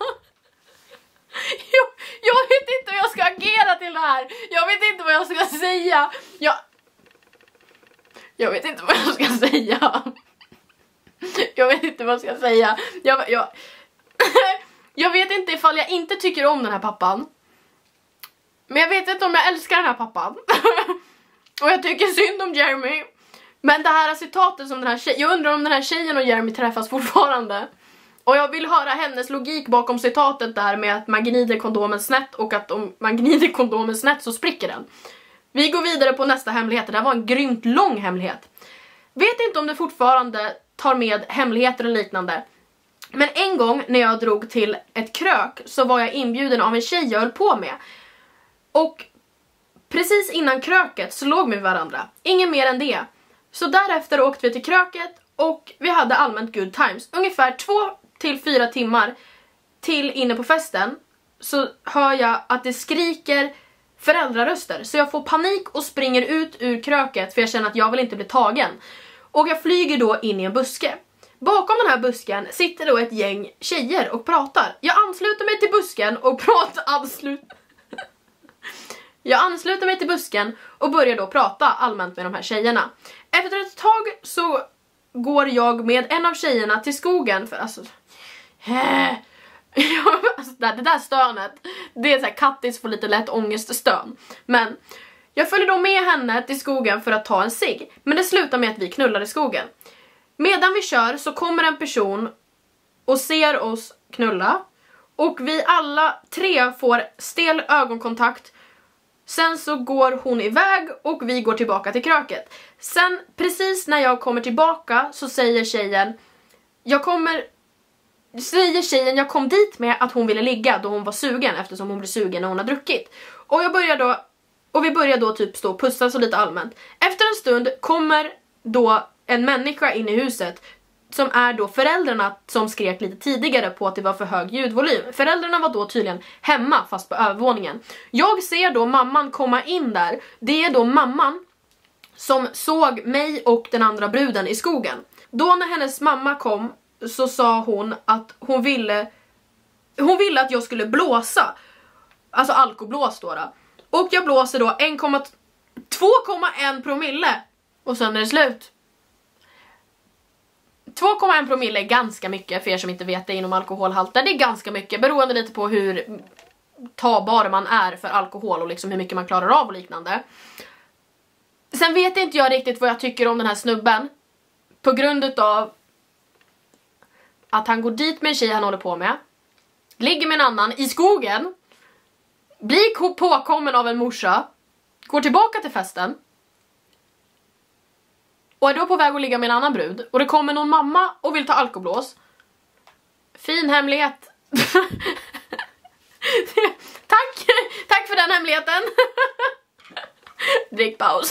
jag, jag vet inte hur jag ska agera till det här. Jag vet inte vad jag ska säga. Jag... Jag vet inte vad jag ska säga. Jag vet inte vad jag ska säga. Jag, jag, jag vet inte ifall jag inte tycker om den här pappan. Men jag vet inte om jag älskar den här pappan. Och jag tycker synd om Jeremy. Men det här citatet som den här tjejen... Jag undrar om den här tjejen och Jeremy träffas fortfarande. Och jag vill höra hennes logik bakom citatet där med att man gnider kondomen snett och att om man gnider kondomen snett så spricker den. Vi går vidare på nästa hemlighet. Det här var en grymt lång hemlighet. Vet inte om det fortfarande tar med hemligheter och liknande. Men en gång när jag drog till ett krök så var jag inbjuden av en tjej jag höll på med. Och precis innan kröket så låg vi med varandra. Ingen mer än det. Så därefter åkte vi till kröket och vi hade allmänt good times. Ungefär två till fyra timmar till inne på festen så hör jag att det skriker föräldraröster. Så jag får panik och springer ut ur kröket för jag känner att jag vill inte bli tagen. Och jag flyger då in i en buske. Bakom den här busken sitter då ett gäng tjejer och pratar. Jag ansluter mig till busken och pratar anslut. Jag ansluter mig till busken och börjar då prata allmänt med de här tjejerna. Efter ett tag så går jag med en av tjejerna till skogen för alltså alltså det där stönet, det är så här Kattis får lite lätt ångeststön. Men Jag följer då med henne till skogen för att ta en cigg, men det slutar med att vi knullar i skogen. Medan vi kör så kommer en person och ser oss knulla, och vi alla tre får stel ögonkontakt. Sen så går hon iväg och vi går tillbaka till kröket. Sen precis när jag kommer tillbaka så säger tjejen Jag kommer Säger tjejen jag kom dit med att hon ville ligga då hon var sugen, eftersom hon blir sugen när hon har druckit. Och jag börjar då Och vi börjar då typ stå och pussa så lite allmänt. Efter en stund kommer då en människa in i huset, som är då föräldrarna som skrek lite tidigare på att det var för hög ljudvolym. Föräldrarna var då tydligen hemma fast på övervåningen. Jag ser då mamman komma in där. Det är då mamman som såg mig och den andra bruden i skogen. Då när hennes mamma kom så sa hon att hon ville hon ville att jag skulle blåsa. Alltså alkoblås då, då. Och jag blåser då två komma en promille. Och sen är det slut. två komma en promille är ganska mycket för er som inte vet det inom alkoholhalter. Det är ganska mycket beroende lite på hur tabar man är för alkohol och liksom hur mycket man klarar av och liknande. Sen vet inte jag riktigt vad jag tycker om den här snubben. På grund av att han går dit med en tjej han håller på med. Ligger med en annan i skogen. Blir påkommen av en morsa. Går tillbaka till festen. Och är då på väg att ligga med en annan brud. Och det kommer någon mamma och vill ta alkoblås. Fin hemlighet. Tack! Tack för den hemligheten. Drickpaus.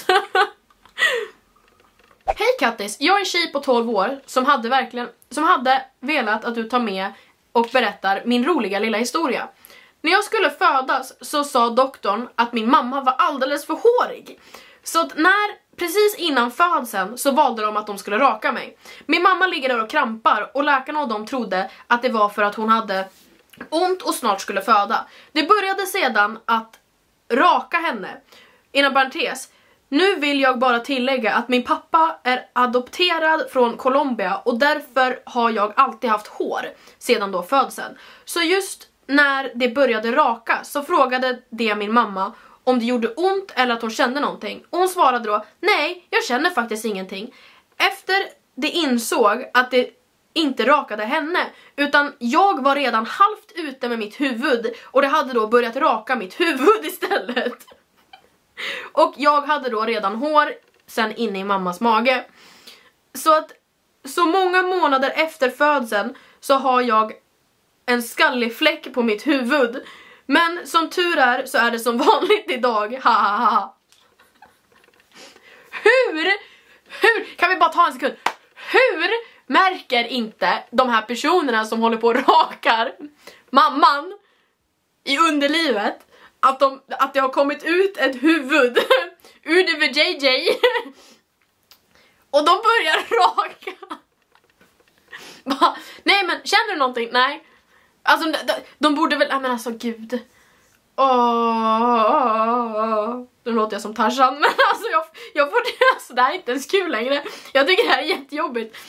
Hej Kattis, jag är en tjej på tolv år som hade verkligen som hade velat att du tar med och berättar min roliga lilla historia. När jag skulle födas så sa doktorn att min mamma var alldeles för hårig. Så att när precis innan födseln så valde de att de skulle raka mig. Min mamma ligger där och krampar och läkarna och de trodde att det var för att hon hade ont och snart skulle föda. Det började sedan att raka henne. Inom parentes, nu vill jag bara tillägga att min pappa är adopterad från Colombia och därför har jag alltid haft hår sedan då födseln. Så just när det började raka så frågade det min mamma om det gjorde ont eller att hon kände någonting. Och hon svarade då, nej, jag känner faktiskt ingenting. Efter det insåg att det inte rakade henne, utan jag var redan halvt ute med mitt huvud och det hade då börjat raka mitt huvud istället. Och jag hade då redan hår sen inne i mammas mage. Så att så många månader efter födseln så har jag en skallig fläck på mitt huvud. Men som tur är så är det som vanligt idag. Hahaha. Hur? Hur? Kan vi bara ta en sekund? Hur märker inte de här personerna som håller på och rakar mamman i underlivet att, de, att det har kommit ut ett huvud ur det V J J och de börjar raka? Nej men, känner du någonting? Nej. Alltså de, de borde väl, nej men alltså gud. Åh, nu låter jag som Tarzan. Men alltså jag, jag får det, alltså det här är inte ens kul längre. Jag tycker det här är jättejobbigt.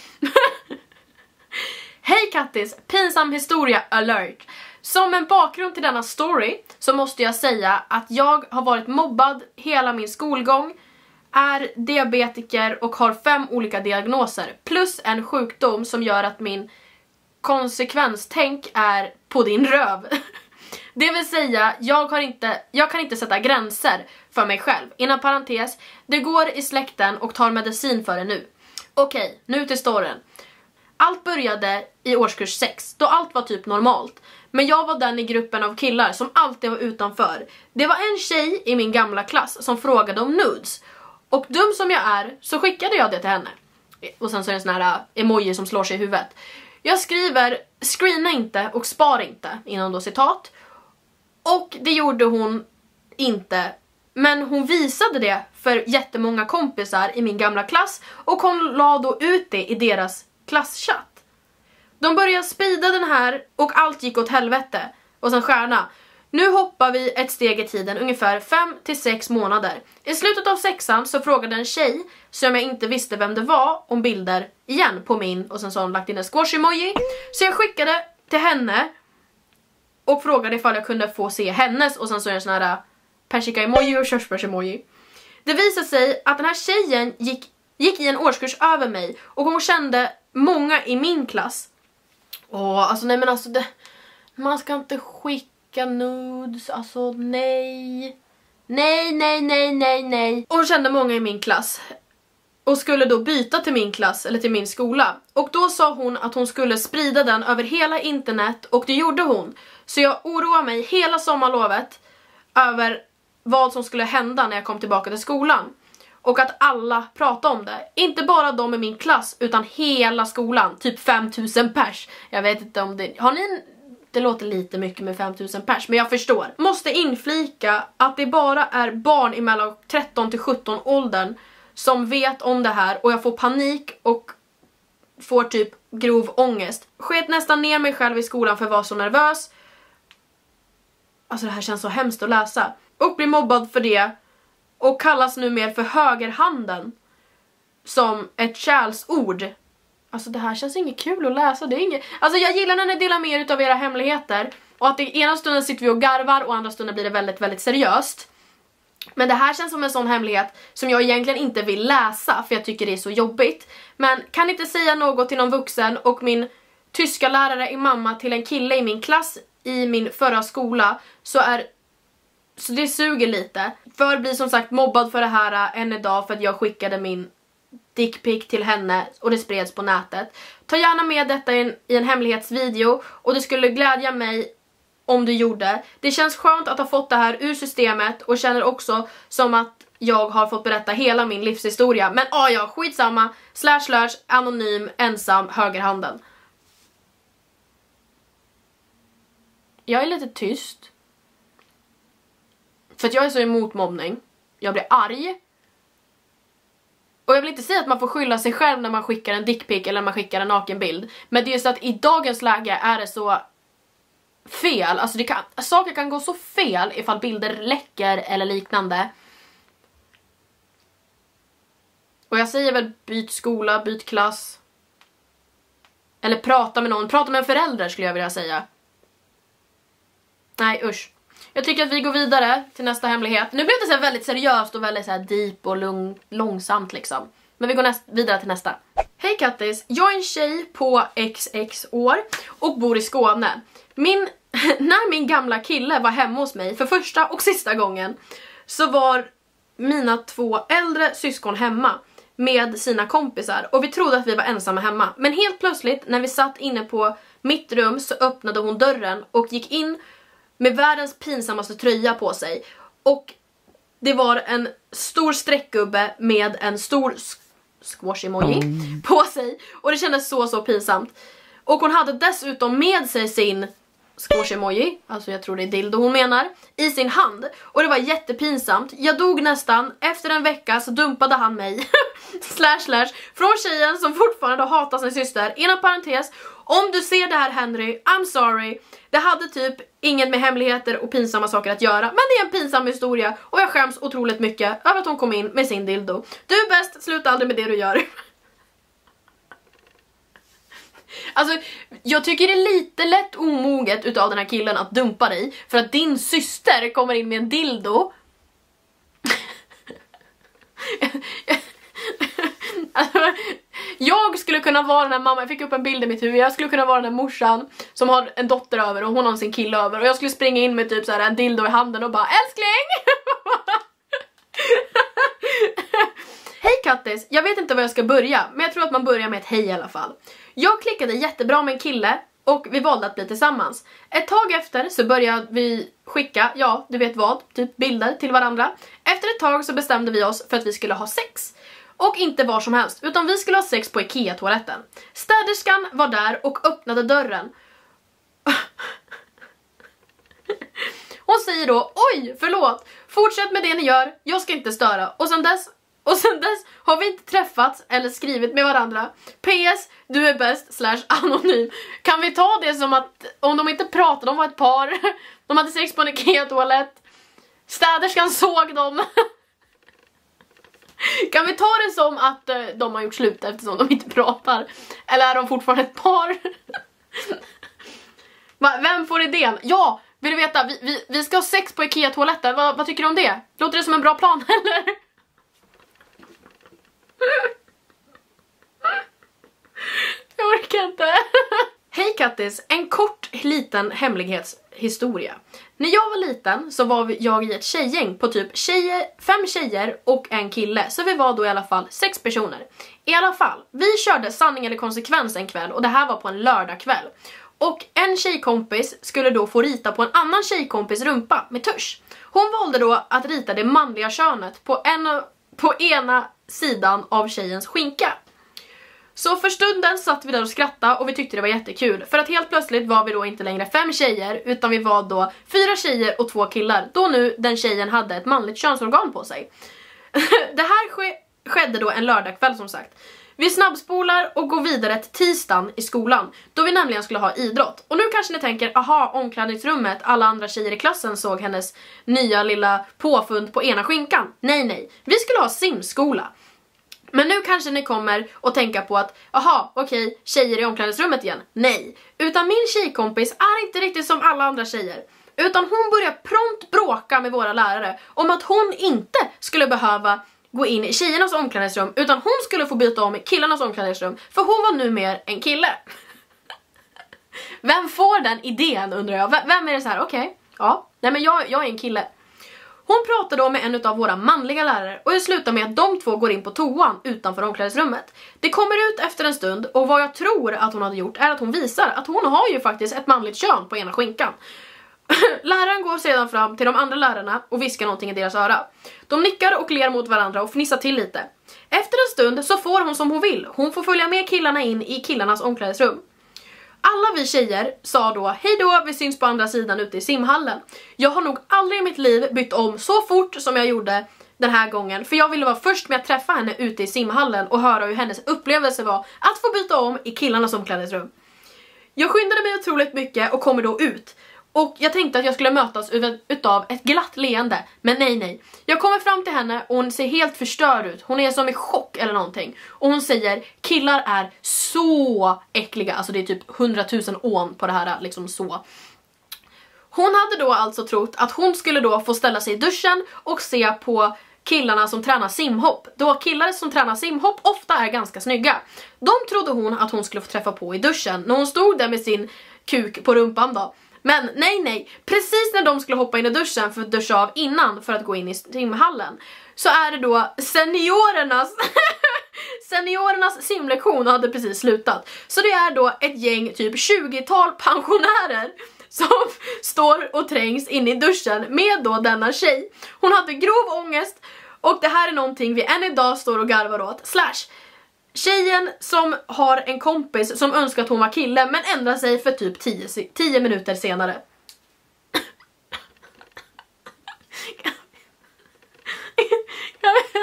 Hej Kattis, pinsam historia alert. Som en bakgrund till denna story så måste jag säga att jag har varit mobbad hela min skolgång, är diabetiker och har fem olika diagnoser plus en sjukdom som gör att min konsekvenstänk är på din röv. Det vill säga, jag, har inte, jag kan inte sätta gränser för mig själv. Inom parentes, det går i släkten och tar medicin för det nu. Okej, nu till storyn. Allt började i årskurs sex, då allt var typ normalt. Men jag var den i gruppen av killar som alltid var utanför. Det var en tjej i min gamla klass som frågade om nudes. Och dum som jag är så skickade jag det till henne. Och sen så är det en sån här emoji som slår sig i huvudet. Jag skriver, screena inte och spar inte, inom då citat. Och det gjorde hon inte. Men hon visade det för jättemånga kompisar i min gamla klass. Och hon la då ut det i deras klasschatt. De började sprida den här och allt gick åt helvete. Och sen stjärna. Nu hoppar vi ett steg i tiden, ungefär fem till sex månader. I slutet av sexan så frågade en tjej som jag inte visste vem det var om bilder igen på min, och sen så har hon lagt in en squash emoji. Så jag skickade till henne och frågade ifall jag kunde få se hennes, och sen så är det en sån här persika emoji och körsbärs emoji. Det visade sig att den här tjejen gick, gick i en årskurs över mig och hon kände många i min klass. Åh, alltså nej men alltså det, man ska inte skicka nudes, alltså nej. Nej, nej, nej, nej, nej. Och hon kände många i min klass. Och skulle då byta till min klass eller till min skola. Och då sa hon att hon skulle sprida den över hela internet. Och det gjorde hon. Så jag oroade mig hela sommarlovet över vad som skulle hända när jag kom tillbaka till skolan. Och att alla pratade om det. Inte bara de i min klass utan hela skolan. Typ fem tusen pers. Jag vet inte om det... Har ni en... Det låter lite mycket med fem tusen pers, men jag förstår. Måste inflika att det bara är barn i mellan tretton till sjutton åldern som vet om det här och jag får panik och får typ grov ångest. Sket nästan ner mig själv i skolan för att vara så nervös. Alltså det här känns så hemskt att läsa. Och blir mobbad för det och kallas nu mer för högerhanden som ett kärlsord. Alltså det här känns inget kul att läsa. Det är inget... Alltså jag gillar när ni delar med er utav era hemligheter. Och att det ena stunden sitter vi och garvar och andra stunden blir det väldigt, väldigt seriöst. Men det här känns som en sån hemlighet som jag egentligen inte vill läsa. För jag tycker det är så jobbigt. Men kan inte säga något till någon vuxen. Och min tyska lärare är mamma till en kille i min klass i min förra skola. Så är... Så det suger lite. För blir som sagt mobbad för det här än idag för att jag skickade min dickpic till henne och det spreds på nätet. Ta gärna med detta i en, i en hemlighetsvideo och det skulle glädja mig om du gjorde. Det känns skönt att ha fått det här ur systemet och känner också som att jag har fått berätta hela min livshistoria. Men ah, ja, skitsamma. Slash slash anonym ensam högerhanden. Jag är lite tyst. För att jag är så emot mobbning. Jag blir arg. Och jag vill inte säga att man får skylla sig själv när man skickar en dickpic eller när man skickar en nakenbild. Men det är så att i dagens läge är det så fel. Alltså det kan, saker kan gå så fel ifall bilder läcker eller liknande. Och jag säger väl byt skola, byt klass. Eller prata med någon. Prata med en förälder skulle jag vilja säga. Nej, usch. Jag tycker att vi går vidare till nästa hemlighet. Nu blev det så här väldigt seriöst och väldigt så här deep och lång, långsamt liksom. Men vi går näst, vidare till nästa. Hej Kattis, jag är en tjej på X X år och bor i Skåne. Min, när min gamla kille var hemma hos mig för första och sista gången så var mina två äldre syskon hemma med sina kompisar. Och vi trodde att vi var ensamma hemma. Men helt plötsligt när vi satt inne på mitt rum så öppnade hon dörren och gick in med världens pinsammaste tröja på sig. Och det var en stor streckgubbe med en stor squash-emoji mm. på sig. Och det kändes så så pinsamt. Och hon hade dessutom med sig sin squash-emoji, alltså jag tror det är dildo hon menar, i sin hand. Och det var jättepinsamt. Jag dog nästan. Efter en vecka så dumpade han mig. slash slash. Från tjejen som fortfarande hatar sin syster. Inom parentes. Om du ser det här Henry, I'm sorry. Det hade typ inget med hemligheter och pinsamma saker att göra. Men det är en pinsam historia. Och jag skäms otroligt mycket över att hon kom in med sin dildo. Du är bäst, sluta aldrig med det du gör. Alltså, jag tycker det är lite lätt omoget utav den här killen att dumpa dig. För att din syster kommer in med en dildo. Alltså, jag skulle kunna vara den här mamman, jag fick upp en bild i mitt huvud. Jag skulle kunna vara den här morsan som har en dotter över och hon har sin kille över. Och jag skulle springa in med typ så här en dildo i handen och bara, älskling! Hej Kattis, jag vet inte var jag ska börja, men jag tror att man börjar med ett hej i alla fall. Jag klickade jättebra med en kille och vi valde att bli tillsammans. Ett tag efter så började vi skicka, ja du vet vad, typ bilder till varandra. Efter ett tag så bestämde vi oss för att vi skulle ha sex. Och inte var som helst, utan vi skulle ha sex på Ikea-toaletten. Städerskan var där och öppnade dörren. Hon säger då, oj förlåt, fortsätt med det ni gör, jag ska inte störa. Och sen dess... Och sen dess har vi inte träffats eller skrivit med varandra. P S, du är bäst, slash anonym. Kan vi ta det som att om de inte pratade, de var ett par. De hade sex på en Ikea-toalett. Städerskan såg dem. Kan vi ta det som att uh, de har gjort slut eftersom de inte pratar? Eller är de fortfarande ett par? Va, vem får idén? Ja, vill du veta, vi, vi, vi ska ha sex på Ikea-toaletten. Va, vad tycker du om det? Låter det som en bra plan, eller? Jag orkar inte. Hej Kattis, en kort liten hemlighetshistoria. När jag var liten så var jag i ett tjejgäng på typ tjejer, fem tjejer och en kille. Så vi var då i alla fall sex personer. I alla fall, vi körde sanning eller konsekvens en kväll och det här var på en lördagkväll. Och en tjejkompis skulle då få rita på en annan tjejkompis rumpa med tusch. Hon valde då att rita det manliga könet på, en, på ena sidan av tjejens skinka. Så för stunden satt vi där och skrattade och vi tyckte det var jättekul. För att helt plötsligt var vi då inte längre fem tjejer utan vi var då fyra tjejer och två killar. Då nu den tjejen hade ett manligt könsorgan på sig. Det här ske skedde då en lördagkväll som sagt. Vi snabbspolar och går vidare till tisdagen i skolan. Då vi nämligen skulle ha idrott. Och nu kanske ni tänker, aha, omklädningsrummet. Alla andra tjejer i klassen såg hennes nya lilla påfund på ena skinkan. Nej, nej. Vi skulle ha simskola. Men nu kanske ni kommer att tänka på att, aha, okej, okay, tjejer i omklädningsrummet igen. Nej. Utan min tjejkompis är inte riktigt som alla andra tjejer. Utan hon börjar prompt bråka med våra lärare om att hon inte skulle behöva gå in i tjejernas omklädningsrum utan hon skulle få byta om i killarnas omklädningsrum för hon var nu mer en kille. Vem får den idén undrar jag? V vem är det så här? Okej, okay, ja, nej men jag, jag är en kille. Hon pratade då med en av våra manliga lärare och det slutar med att de två går in på toan utanför omklädningsrummet. Det kommer ut efter en stund och vad jag tror att hon hade gjort är att hon visar att hon har ju faktiskt ett manligt kön på ena skinkan. Läraren går sedan fram till de andra lärarna och viskar någonting i deras öra. De nickar och ler mot varandra och fnissar till lite. Efter en stund så får hon som hon vill. Hon får följa med killarna in i killarnas omklädningsrum. Alla vi tjejer sa då, hej då, vi syns på andra sidan ute i simhallen. Jag har nog aldrig i mitt liv bytt om så fort som jag gjorde den här gången. För jag ville vara först med att träffa henne ute i simhallen och höra hur hennes upplevelse var att få byta om i killarnas omklädningsrum. Jag skyndade mig otroligt mycket och kommer då ut. Och jag tänkte att jag skulle mötas utav ett glatt leende. Men nej, nej. Jag kommer fram till henne och hon ser helt förstörd ut. Hon är som i chock eller någonting. Och hon säger, killar är så äckliga. Alltså det är typ hundratusen ån på det här liksom så. Hon hade då alltså trott att hon skulle då få ställa sig i duschen och se på killarna som tränar simhopp. Då killar som tränar simhopp ofta är ganska snygga. De trodde hon att hon skulle få träffa på i duschen. När hon stod där med sin kuk på rumpan då. Men nej nej, precis när de skulle hoppa in i duschen för att duscha av innan för att gå in i simhallen så är det då seniorernas seniorernas simlektion hade precis slutat. Så det är då ett gäng typ tjugotal pensionärer som står och trängs in i duschen med då denna tjej. Hon hade grov ångest och det här är någonting vi än idag står och garvar åt. Slash tjejen som har en kompis som önskar att hon var kille men ändrar sig för typ tio minuter senare. Kan vi,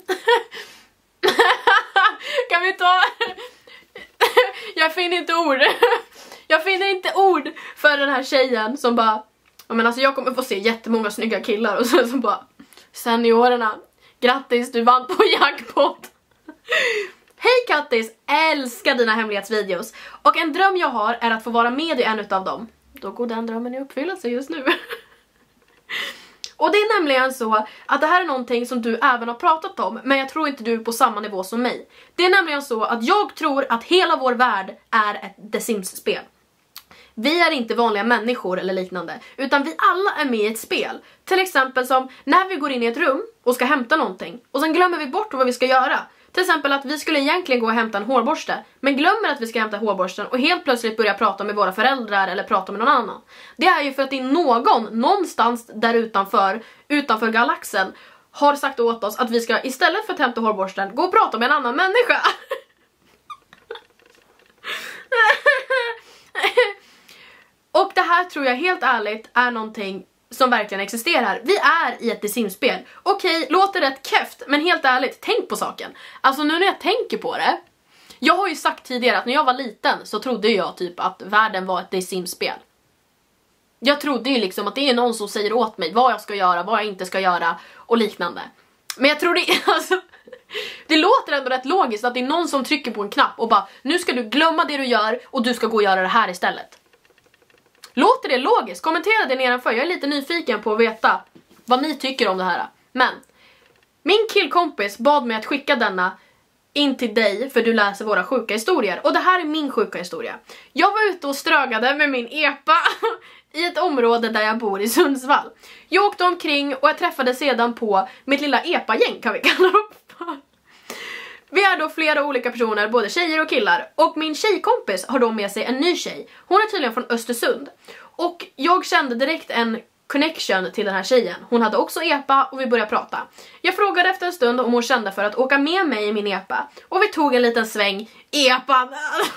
kan vi ta... Jag finner inte ord. Jag finner inte ord för den här tjejen som bara... Men alltså jag kommer få se jättemånga snygga killar och så, så bara... Seniorerna, grattis, du vann på jackpot. Hej Kattis, älskar dina hemlighetsvideos. Och en dröm jag har är att få vara med i en utav dem. Då går den drömmen i uppfyllelse just nu. Och det är nämligen så att det här är någonting som du även har pratat om. Men jag tror inte du är på samma nivå som mig. Det är nämligen så att jag tror att hela vår värld är ett The Sims-spel. Vi är inte vanliga människor eller liknande. Utan vi alla är med i ett spel. Till exempel som när vi går in i ett rum och ska hämta någonting. Och sen glömmer vi bort vad vi ska göra. Till exempel att vi skulle egentligen gå och hämta en hårborste. Men glömmer att vi ska hämta hårborsten och helt plötsligt börja prata med våra föräldrar eller prata med någon annan. Det är ju för att det är någon någonstans där utanför, utanför galaxen har sagt åt oss att vi ska istället för att hämta hårborsten gå och prata med en annan människa. Och det här tror jag helt ärligt är någonting som verkligen existerar. Vi är i ett The Sims-spel. Okej, låter rätt keft, men helt ärligt, tänk på saken. Alltså nu när jag tänker på det. Jag har ju sagt tidigare att när jag var liten så trodde jag typ att världen var ett The Sims-spel. Jag trodde ju liksom att det är någon som säger åt mig vad jag ska göra, vad jag inte ska göra och liknande. Men jag tror det, alltså, det låter ändå rätt logiskt att det är någon som trycker på en knapp och bara, nu ska du glömma det du gör och du ska gå och göra det här istället. Låter det logiskt? Kommentera det nedanför. Jag är lite nyfiken på att veta vad ni tycker om det här. Men min killkompis bad mig att skicka denna in till dig för du läser våra sjuka historier. Och det här är min sjuka historia. Jag var ute och strögade med min epa i ett område där jag bor i Sundsvall. Jag åkte omkring och jag träffade sedan på mitt lilla epa-gäng, kan vi kalla dem för. Vi är då flera olika personer, både tjejer och killar. Och min tjejkompis har då med sig en ny tjej. Hon är tydligen från Östersund. Och jag kände direkt en connection till den här tjejen. Hon hade också epa och vi började prata. Jag frågade efter en stund om hon kände för att åka med mig i min epa. Och vi tog en liten sväng. Epan!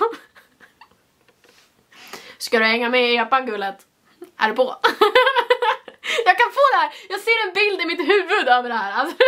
Ska du hänga med i epan, gullet? Är du på? Jag kan få det här. Jag ser en bild i mitt huvud över det här. Alltså.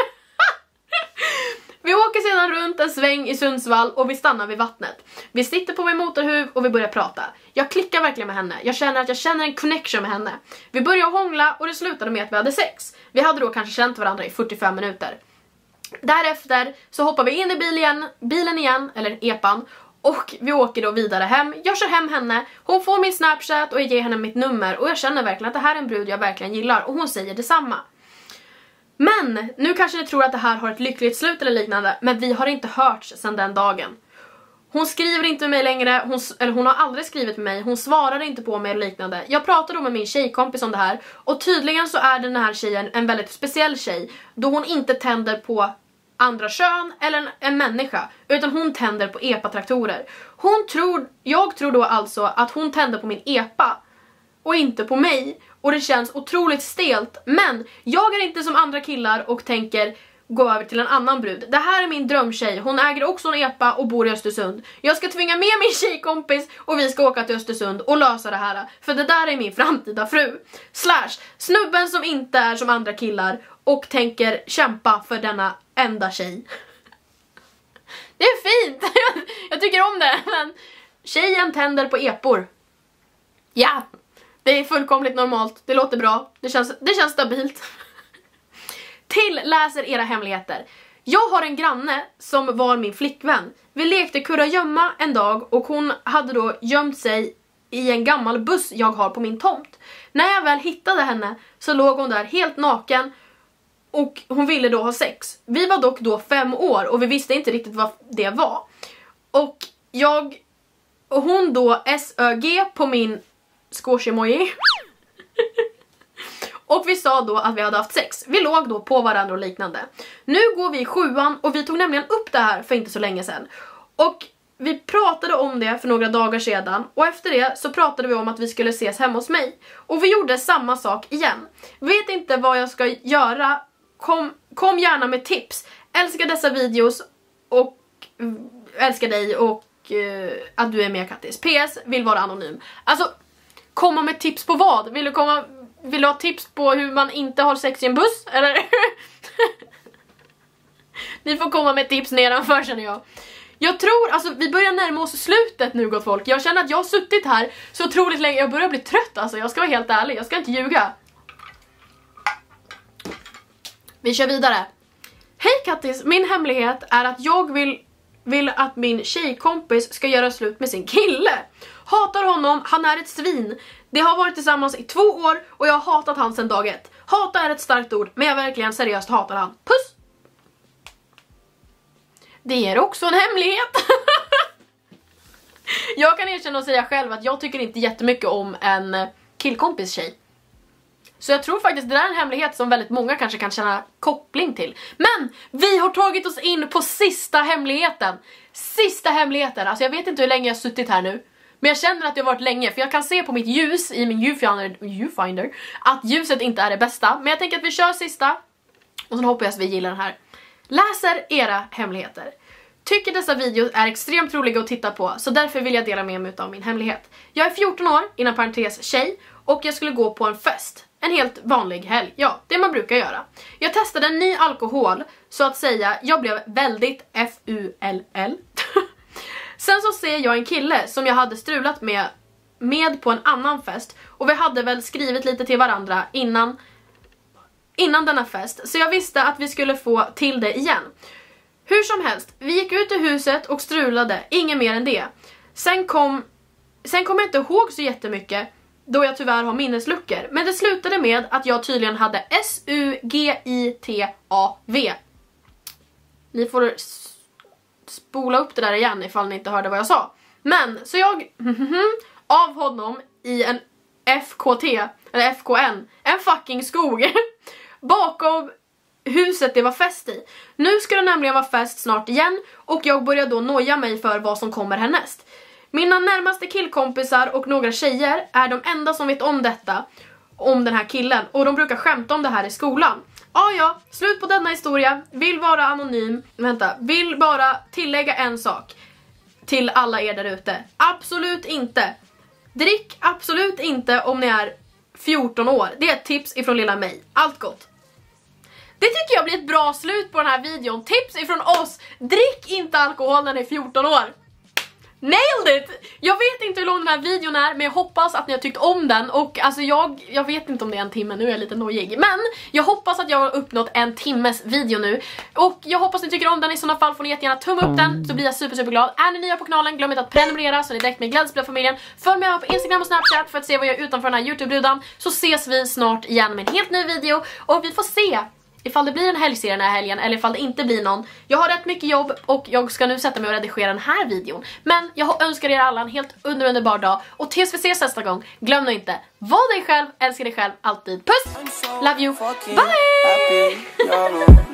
Vi åker sedan runt en sväng i Sundsvall och vi stannar vid vattnet. Vi sitter på min motorhuv och vi börjar prata. Jag klickar verkligen med henne. Jag känner att jag känner en connection med henne. Vi börjar hångla och det slutade med att vi hade sex. Vi hade då kanske känt varandra i fyrtiofem minuter. Därefter så hoppar vi in i bilen igen, bilen igen eller epan. Och vi åker då vidare hem. Jag kör hem henne. Hon får min Snapchat och jag ger henne mitt nummer. Och jag känner verkligen att det här är en brud jag verkligen gillar. Och hon säger detsamma. Men nu kanske ni tror att det här har ett lyckligt slut eller liknande. Men vi har inte hörts sedan den dagen. Hon skriver inte med mig längre. Hon, eller hon har aldrig skrivit med mig. Hon svarar inte på mig eller liknande. Jag pratade då med min tjejkompis om det här. Och tydligen så är den här tjejen en väldigt speciell tjej. Då hon inte tänder på andra kön eller en, en människa. Utan hon tänder på epa-traktorer. Hon tror, jag tror då alltså att hon tänder på min epa. Och inte på mig. Och det känns otroligt stelt. Men jag är inte som andra killar och tänker gå över till en annan brud. Det här är min drömtjej. Hon äger också en epa och bor i Östersund. Jag ska tvinga med min tjejkompis och vi ska åka till Östersund och lösa det här. För det där är min framtida fru. Slash, snubben som inte är som andra killar och tänker kämpa för denna enda tjej. Det är fint. Jag tycker om det. Men tjejen tänder på epor. Ja. Det är fullkomligt normalt, det låter bra, det känns, det känns stabilt. Till läser era hemligheter. Jag har en granne som var min flickvän. Vi lekte kurragömma en dag och hon hade då gömt sig i en gammal buss jag har på min tomt. När jag väl hittade henne så låg hon där helt naken och hon ville då ha sex. Vi var dock då fem år och vi visste inte riktigt vad det var. Och jag och hon då S Ö G på min squash-emoji. Och vi sa då att vi hade haft sex. Vi låg då på varandra och liknande. Nu går vi i sjuan och vi tog nämligen upp det här för inte så länge sedan. Och vi pratade om det för några dagar sedan. Och efter det så pratade vi om att vi skulle ses hemma hos mig. Och vi gjorde samma sak igen. Vet inte vad jag ska göra. Kom, kom gärna med tips. Älskar dessa videos och älskar dig och uh, att du är med, Kattis. P S, vill vara anonym. Alltså, komma med tips på vad? Vill du komma... Vill du ha tips på hur man inte har sex i en buss? Eller? Ni får komma med tips nedanför, känner jag. Jag tror, alltså vi börjar närma oss slutet nu, gott folk. Jag känner att jag har suttit här så otroligt länge. Jag börjar bli trött, alltså. Jag ska vara helt ärlig, jag ska inte ljuga. Vi kör vidare. Hej Kattis, min hemlighet är att jag vill, vill att min tjejkompis ska göra slut med sin kille. Hatar honom, han är ett svin. De har varit tillsammans i två år och jag har hatat han sedan dag ett. Hata är ett starkt ord, men jag verkligen seriöst hatar han. Puss! Det är också en hemlighet. Jag kan erkänna och säga själv att jag tycker inte jättemycket om en killkompis tjej. Så jag tror faktiskt det där är en hemlighet som väldigt många kanske kan känna koppling till. Men vi har tagit oss in på sista hemligheten. Sista hemligheten, alltså jag vet inte hur länge jag har suttit här nu. Men jag känner att det har varit länge, för jag kan se på mitt ljus i min viewfinder, viewfinder att ljuset inte är det bästa. Men jag tänker att vi kör sista. Och så hoppas jag att vi gillar den här. Läser era hemligheter. Tycker dessa videos är extremt roliga att titta på, så därför vill jag dela med mig av min hemlighet. Jag är fjorton år, inom parentes tjej, och jag skulle gå på en fest. En helt vanlig helg, ja, det man brukar göra. Jag testade en ny alkohol, så att säga, jag blev väldigt F U L L. Sen så ser jag en kille som jag hade strulat med, med på en annan fest. Och vi hade väl skrivit lite till varandra innan, innan denna fest. Så jag visste att vi skulle få till det igen. Hur som helst, vi gick ut ur huset och strulade, inget mer än det. Sen kom, sen kom jag inte ihåg så jättemycket, då jag tyvärr har minnesluckor. Men det slutade med att jag tydligen hade S U G I T A V. Ni får spola upp det där igen ifall ni inte hörde vad jag sa. Men, så jag av honom i en F K T, eller F K N, en fucking skog bakom huset det var fest i. Nu ska det nämligen vara fest snart igen och jag börjar då noja mig för vad som kommer härnäst. Mina närmaste killkompisar och några tjejer är de enda som vet om detta, om den här killen, och de brukar skämta om det här i skolan. Ja, ja, slut på denna historia. Vill vara anonym. Vänta, vill bara tillägga en sak till alla er där ute. Absolut inte. Drick absolut inte om ni är fjorton år. Det är ett tips ifrån lilla mig. Allt gott. Det tycker jag blir ett bra slut på den här videon. Tips ifrån oss. Drick inte alkohol när ni är fjorton år. Nailed it! Jag vet inte hur lång den här videon är, men jag hoppas att ni har tyckt om den. Och alltså jag, jag vet inte om det är en timme, nu är jag lite nojig. Men jag hoppas att jag har uppnått en timmes video nu. Och jag hoppas ni tycker om den, i sådana fall får ni jättegärna tumma upp den, så blir jag super super glad. Är ni nya på kanalen, glöm inte att prenumerera så ni är direkt med Glädjespel-familjen. Följ mig på Instagram och Snapchat för att se vad jag gör utanför den här YouTube-rudan. Så ses vi snart igen med en helt ny video. Och vi får se ifall det blir en helgserie den här helgen eller ifall det inte blir någon. Jag har rätt mycket jobb och jag ska nu sätta mig och redigera den här videon. Men jag önskar er alla en helt under underbar dag. Och tills vi ses nästa gång, glöm nu inte, var dig själv, älska dig själv alltid. Puss! Love you! Bye!